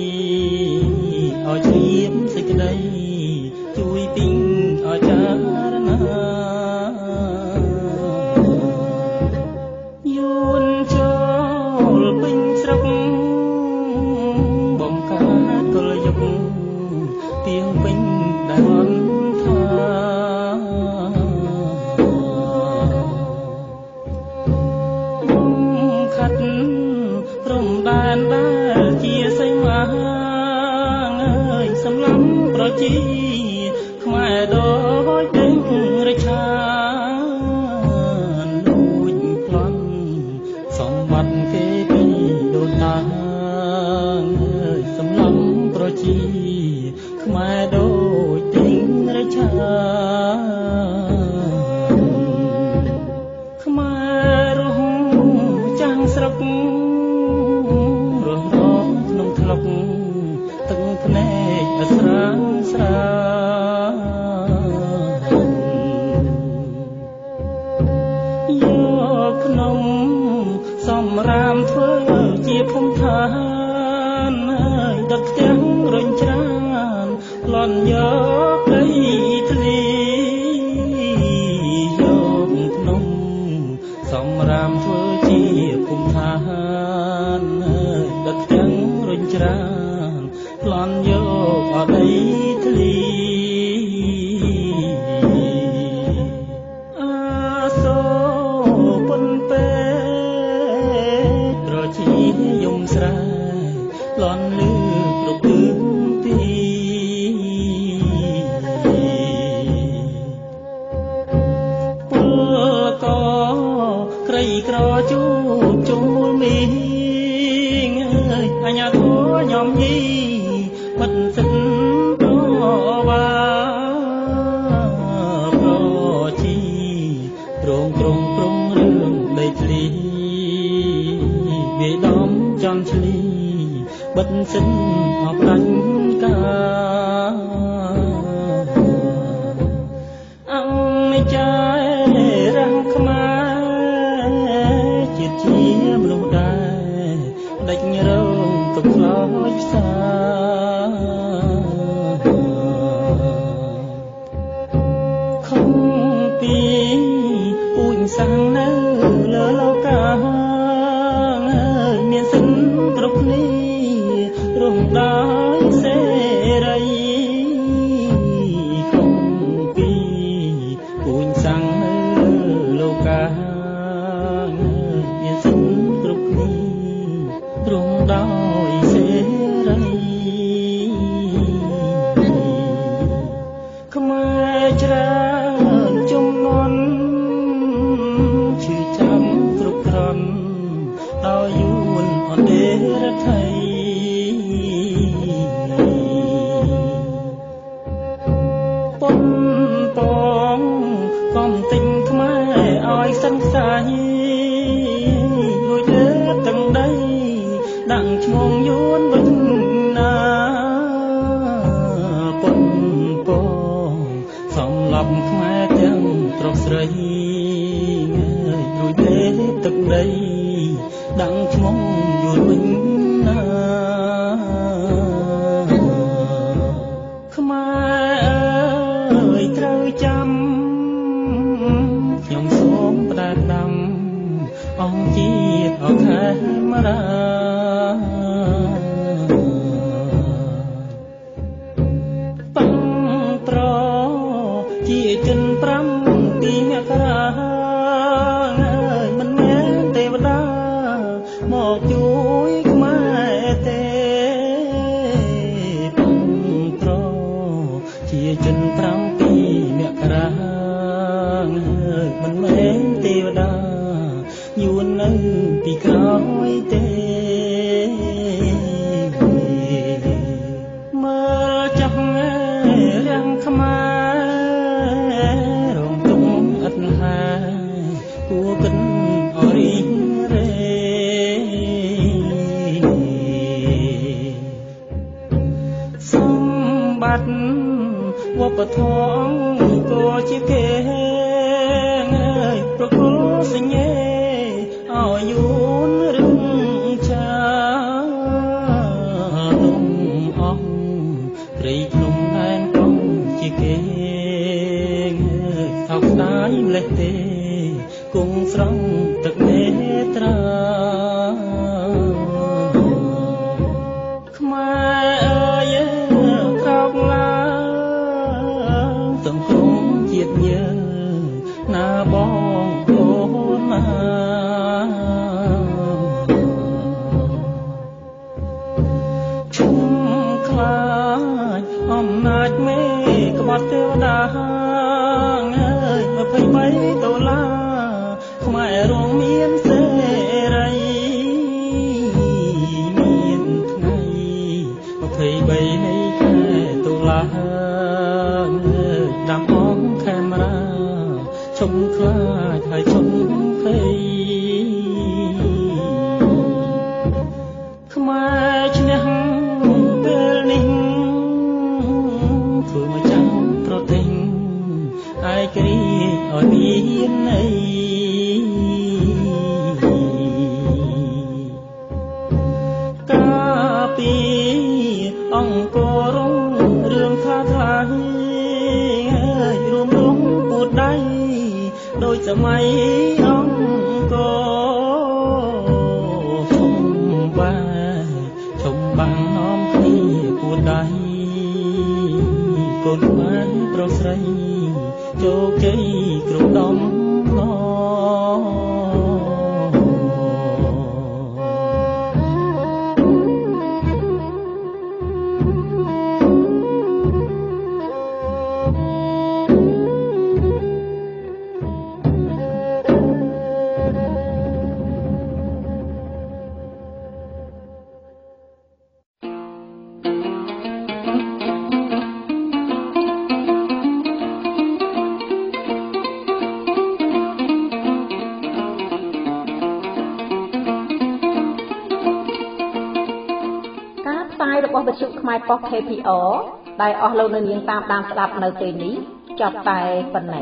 ឲ្យជ្រាបសេចក្តីជួយពិចារណាយួនចូលពេញស្រុកបំកើតកលយុគទៀងពេញដែលអន្តថាខាត់ព្រំដែនដែលជាសីមាសម្លំប្រជាខ្មែរដូចដេញរឆានលួចប្លន់សម្បត្តិគេពីដូនតាសម្លំប្រជាខ្មែរដូចដេញរឆាខ្មែររស់ចាំងស្រុករស់រងក្នុងថ្លុកទឹកភ្នែកស្រាងស្រាយកក្នុងសំរាមធ្វើជាភូមិឋានហើយដឹកផ្ទាំងរុញច្រានប្លន់យកដីធ្លីយកក្នុងសំរាមធ្វើជាភូមិឋានហើយដឹកផ្ទាំងរុញច្រានប្លន់យកអដីធ្លីអាសូពុនពេត្រជាយំស្រែប្លន់លឺគ្រប់ទិសទីពលកក្រីក្រជួបជុំមូលមីងអញ្ញាធัวញោមញីបិទសិនតវ៉ាប្រជីត្រង់ត្រង់ព្រំរឿងដីធ្លីវាដំចំឆ្លីបិទសិនអបដាញ់កាអង្គចារាំងខ្មែរជាតិជាមនុស្សដែរដេចរងទុកខ្លោចផ្សាខំពីពូជសាំងនៅលើលោកាមានសិនគ្រប់គ្នារំដោយសេរីខំពីពូជសាំងនៅលោកាមានសិនគ្រប់គ្នារំដោយសេរីខ្មែរច្រើនជំនាន់ឈឺចាំគ្រប់គ្រាន់ដោយយួនអន្តរថៃប៉ុនពងកំទិញខ្មែរឲ្យសឹងខ្សាយលួចលើទាំងដីដាក់ឈ្មោះយួនវិញណាប៉ុនពងសំឡប់ខ្មែរទាំងប្រុសស្រីលួចលើទឹកដីដាក់ឈ្មោះយួនវិញណាខ្មែរអើយត្រូវចាំខ្ញុំសូមផ្ដាំដាំអង្គជាតិអខេមរាបាំងប្រជាជន5ទីមករាមិនមែនទេវតាមកជួយខ្មែរទេបាំងប្រជាជន5ទីមករាមិនមែនទេវតាយួននៅពីក្រោយទេមើលចុះរាំងខ្មែររងទុំអត់ហាគួរគិតអរិញរេសម្បត្តិវប្បធម៌ក៏ជាគេប្រគល់សញ្ញេឲ្យយូនរឹងចានំអស់ព្រៃភ្នំដែនកំជាគេថោកស្ដាយម្លេះទេគង់ស្រង់ទឹកនេត្រាខ្មែរអើយក្រោកឡើងទាំងក្រុមជាតិយើងណាបងអូនណាឈុំខ្លាចអំណាចមេក្បត់ទេវតាអើយ23ដុល្លារខ្មែររងមានសេរីមានថ្ងៃ23នៃខែតុលាដាំអងខេមរាឈុំខ្លាចហើយឈុំភ័យខ្មែរឈ្នះពេលនេះធ្វើមកចាំប្រទេសឯករាជ្យឲ្យមានន័យកាពីអង្គររុងរឿងថាថ្លៃរួមរងពូតដៃដោយសម័យអង្គរឈុំបាំងនាំគ្នាពូតដៃកូនខ្មែរប្រុសស្រីជោគជ័យគ្រប់ដំណររបស់វិទ្យុខ្មែរប៉ុស KPR ដែលអស់លោកនៅនាងតាមដានស្ដាប់នៅពេលនេះចប់តែប៉ុណ្ណេះ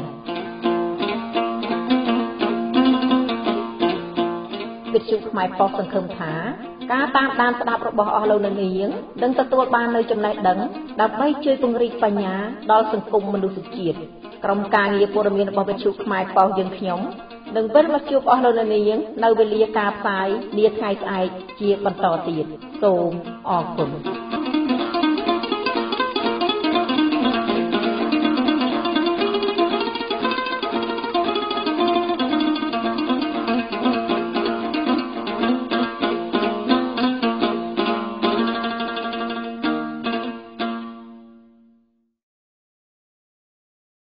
វិទ្យុខ្មែរប៉ុសសង្ឃឹមថាការតាមដានស្ដាប់របស់អស់លោកនៅនាងនឹងទទួលបាននូវចំណេះដឹងដើម្បីជួយពង្រីកបញ្ញាដល់សង្គមមនុស្សជាតិក្រុមការងារព័ត៌មានរបស់វិទ្យុខ្មែរប៉ុសយើងខ្ញុំនឹងវិលមកជួបអស់លោកនៅនាងនៅវេលាការផ្សាយនាថ្ងៃស្អែកជាបន្តទៀតសូមអរគុណ